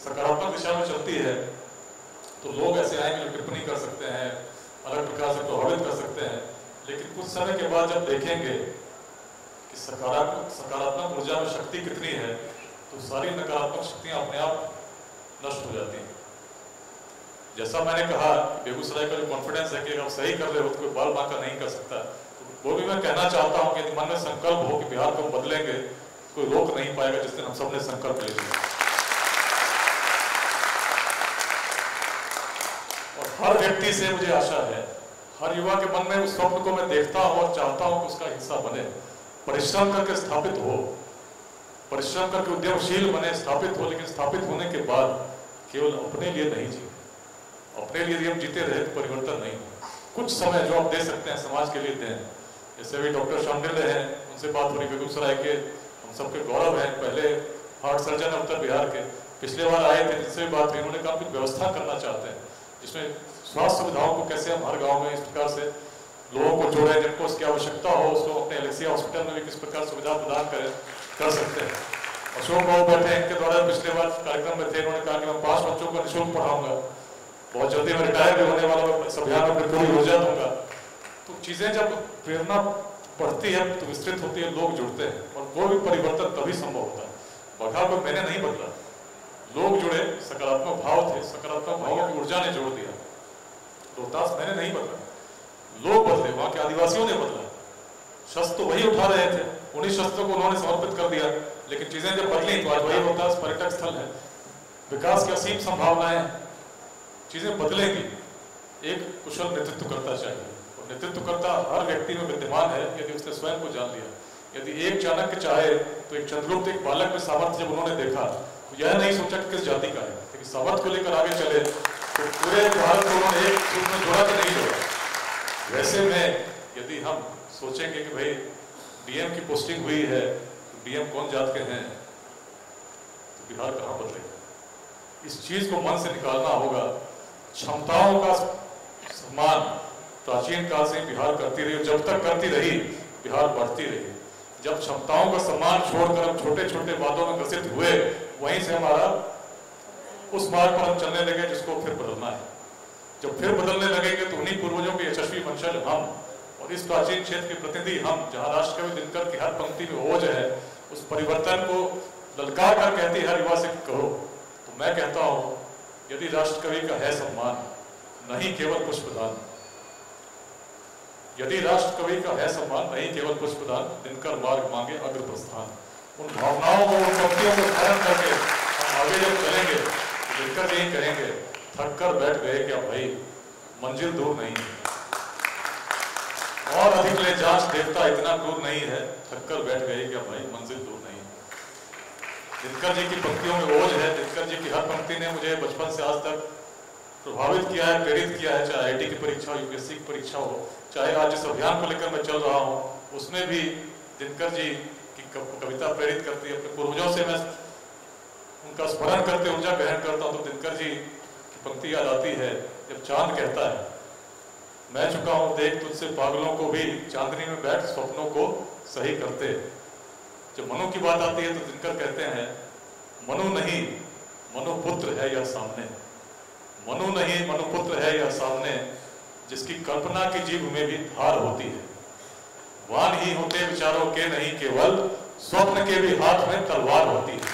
सकारात्मक दिशा में चलती है तो लोग ऐसे आएंगे जो टिप्पणी कर सकते हैं, अलग प्रकार से प्रभावित कर सकते हैं, लेकिन कुछ समय के बाद जब देखेंगे कि सकारात्मक ऊर्जा में शक्ति कितनी है तो सारी नकारात्मक शक्तियां अपने आप नष्ट हो जाती हैं। जैसा मैंने कहा बेगूसराय का जो कॉन्फिडेंस है कि आप सही कर रहे हो तो कोई बाल बांका नहीं कर सकता, तो वो भी मैं कहना चाहता हूं कि मन में संकल्प हो कि बिहार को बदलेंगे, कोई रोक नहीं पाएगा जिस दिन हम सबने संकल्प ले लिया। और हर व्यक्ति से मुझे आशा है, हर युवा के मन में उस स्वप्न को मैं देखता हूं और चाहता हूं कि उसका हिस्सा बने, परिश्रम करके स्थापित हो, परिश्रम करके उद्यमशील बने, स्थापित हो, लेकिन स्थापित होने के बाद केवल अपने लिए नहीं जिए। अपने लिए यदि हम जीते रहे तो परिवर्तन नहीं हो। कुछ समय जो आप दे सकते हैं समाज के लिए दें। जैसे अभी डॉक्टर शांडिल्य हैं, उनसे बात हो रही, बेगूसराय के हम सबके गौरव है, पहले हार्ट सर्जन उत्तर बिहार के, पिछले बार आए थे, जिनसे बात हुई, उन्होंने कहा कुछ व्यवस्था करना चाहते हैं जिसमें स्वास्थ्य सुविधाओं को कैसे हम हर गाँव में इस प्रकार से लोगों को जोड़ें, जिनको उसकी आवश्यकता हो उसको अपने एलेक्सिया हॉस्पिटल में भी किस प्रकार सुविधा प्रदान कर सकते हैं। अशोक बाबू बैठे, इनके द्वारा पिछले बार कार्यक्रम में थे, उन्होंने कहा कि मैं 5 बच्चों को निःशुल्क पढ़ाऊंगा, बहुत जल्दी मैं रिटायर भी होने वाला हूं, इस अभियान में पूरी ऊर्जा दूंगा। तो चीजें जब प्रेरणा बढ़ती है तो विस्तृत होती है, लोग जुड़ते हैं और कोई भी परिवर्तन तभी संभव होता है। बढ़ा को मैंने नहीं बदला, लोग जुड़े, सकारात्मक भाव थे, सकारात्मक भावों की ऊर्जा ने जोड़ दिया। रोहतास मैंने नहीं बदला, लोग बदले, वहां के आदिवासियों ने बदला। शस्त्र तो वही उठा रहे थे, उन्हीं शस्त्रों को उन्होंने समर्पित कर दिया, लेकिन चीजें जब बदली तो आज वही रोहतास पर्यटक स्थल है, विकास की असीम संभावनाएं, चीजें बदलेंगी। एक कुशल नेतृत्वकर्ता चाहिए, और नेतृत्वकर्ता हर व्यक्ति में विद्यमान है यदि उसने स्वयं को जान लिया। यदि एक चाणक्य चाहे तो एक चंद्रगुप्त, एक बालक में सामर्थ्य जब उन्होंने देखा तो यह नहीं सोचा कि किस जाति का है, लेकिन सामर्थ्य को लेकर आगे चले तो पूरे भारत को उन्होंने एक सूत्र में जोड़ा कि नहीं जोड़ा। वैसे में यदि हम सोचेंगे कि भाई डीएम की पोस्टिंग हुई है तो डीएम कौन जात के हैं, तो बिहार कहां बदलेगा। इस चीज को मन से निकालना होगा। क्षमताओं का सम्मान प्राचीन काल से बिहार करती रही, जब तक करती रही बिहार बढ़ती रही। जब क्षमताओं का सम्मान छोड़कर हम छोटे छोटे बातों में ग्रसित हुए, वहीं से हमारा उस मार्ग पर हम चलने लगे जिसको फिर बदलना है। जब फिर बदलने लगेंगे तो उन्हीं पूर्वजों के यशस्वी वंशज हम और इस प्राचीन क्षेत्र के प्रतिनिधि हम, जहां राष्ट्र कवि दिनकर की हर पंक्ति में ओज है, उस परिवर्तन को ललकार कर कहती हर युवा से करो। तो मैं कहता हूं यदि राष्ट्र कवि का है सम्मान, नहीं केवल पुष्पदान, यदि राष्ट्र कवि का है सम्मान, नहीं केवल पुष्पदान, दिनकर मार्ग मांगे अग्र प्रस्थान। उन भावनाओं को, उन पंक्तियों को धारण करके हम आगे जब चलेंगे तो दिनकर यही कहेंगे, थक कर बैठ गए क्या भाई, मंजिल दूर नहीं है, और अधिक ले जांच देवता इतना क्रूर नहीं है, थक कर बैठ गए क्या भाई, मंजिल दूर नहीं है। दिनकर जी की पंक्तियों में ओज है। दिनकर जी की हर पंक्ति ने मुझे बचपन से आज तक प्रभावित किया है, प्रेरित किया है, चाहे आईआईटी की परीक्षा हो, यूपीएससी की परीक्षा हो, चाहे आज जिस अभियान को लेकर मैं चल रहा हूं उसमें भी दिनकर जी की कविता प्रेरित करती है। अपने पूर्वजों से मैं उनका स्मरण करते ऊर्जा ग्रहण करता हूं तो दिनकर जी की पंक्ति याद आती है, जब चांद कहता है, मैं चुका हूं देख तुझसे पागलों को भी, चांदनी में बैठ स्वप्नों को सही करते। जब मनु की बात आती है तो दिनकर कहते हैं, मनु नहीं मनुपुत्र है यह सामने, मनु नहीं मनुपुत्र है यह सामने, जिसकी कल्पना की जीभ में भी धार होती है। वान ही होते विचारों के नहीं, केवल स्वप्न के भी हाथ में तलवार होती है।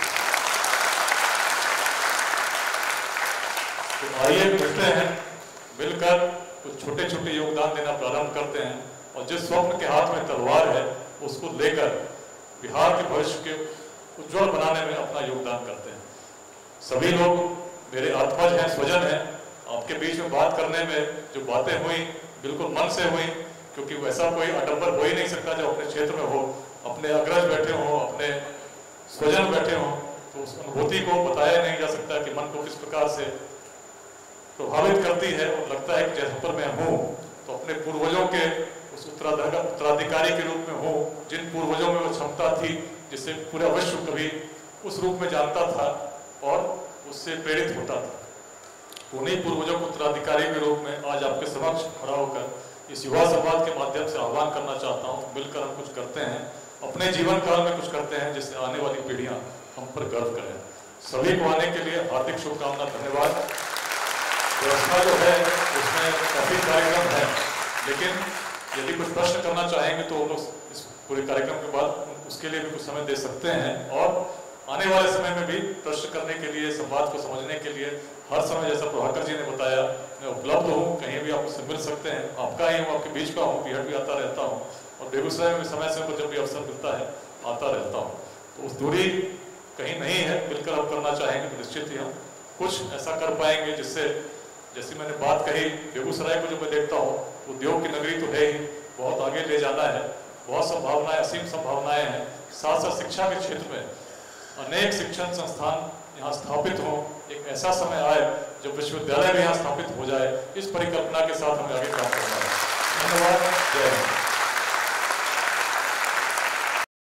तो आइए मिलते हैं, मिलकर कुछ छोटे छोटे योगदान देना प्रारंभ करते हैं, और जिस स्वप्न के हाथ में तलवार है उसको लेकर बिहार के भविष्य के उज्जवल बनाने में अपना योगदान करते हैं। सभी लोग मेरे आत्मज हैं, स्वजन हैं। आपके बीच में बात करने में जो बातें हुई बिल्कुल मन से हुई, क्योंकि वैसा कोई आडंबर हो ही नहीं सकता जो अपने क्षेत्र में हो, अपने अग्रज बैठे हो, अपने स्वजन बैठे हो, तो उस अनुभूति को बताया नहीं जा सकता कि मन को किस प्रकार से प्रभावित करती है। और लगता है कि जैसे पर मैं हूँ तो अपने पूर्वजों के उस उत्तराधिकारी के रूप में हूँ, जिन पूर्वजों में वो क्षमता थी जिससे पूरा विश्व कभी उस रूप में जानता था और उससे प्रेरित होता था। उन्हीं पूर्वजों को उत्तराधिकारी के रूप में आज आपके समक्ष खड़ा होकर इस युवा संवाद के माध्यम से आह्वान करना चाहता हूँ। मिलकर हम कुछ करते हैं, अपने जीवन काल में कुछ करते हैं जिससे आने वाली पीढ़ियां हम पर गर्व करें। सभी को आने के लिए हार्दिक शुभकामना, धन्यवाद। व्यवस्था जो है उसमें काफ़ी कार्यक्रम है, लेकिन यदि कुछ प्रश्न करना चाहेंगे तो वो लोग इस पूरे कार्यक्रम के बाद उसके लिए भी कुछ समय दे सकते हैं, और आने वाले समय में भी प्रश्न करने के लिए, संवाद को समझने के लिए हर समय, जैसा प्रभाकर जी ने बताया, मैं उपलब्ध हूँ, कहीं भी आप मुझसे मिल सकते हैं। आपका ही हूँ, आपके बीच का हूँ, बिहार भी आता रहता हूँ, और बेगूसराय में भी समय समय पर जब भी अवसर मिलता है आता रहता हूँ। तो उस दूरी कहीं नहीं है, मिलकर आप करना चाहेंगे तो निश्चित ही हम कुछ ऐसा कर पाएंगे जिससे, जैसी मैंने बात कही, बेगूसराय को जो मैं देखता हूँ, उद्योग की नगरी तो है ही, बहुत आगे ले जाना है, बहुत संभावनाएं, असीम संभावनाएं हैं। साथ साथ शिक्षा के क्षेत्र में अनेक शिक्षण संस्थान यहाँ स्थापित हों, एक ऐसा समय आए जब विश्वविद्यालय भी यहाँ स्थापित हो जाए, इस परिकल्पना के साथ हमें आगे काम करना है। धन्यवाद। जय हिंद।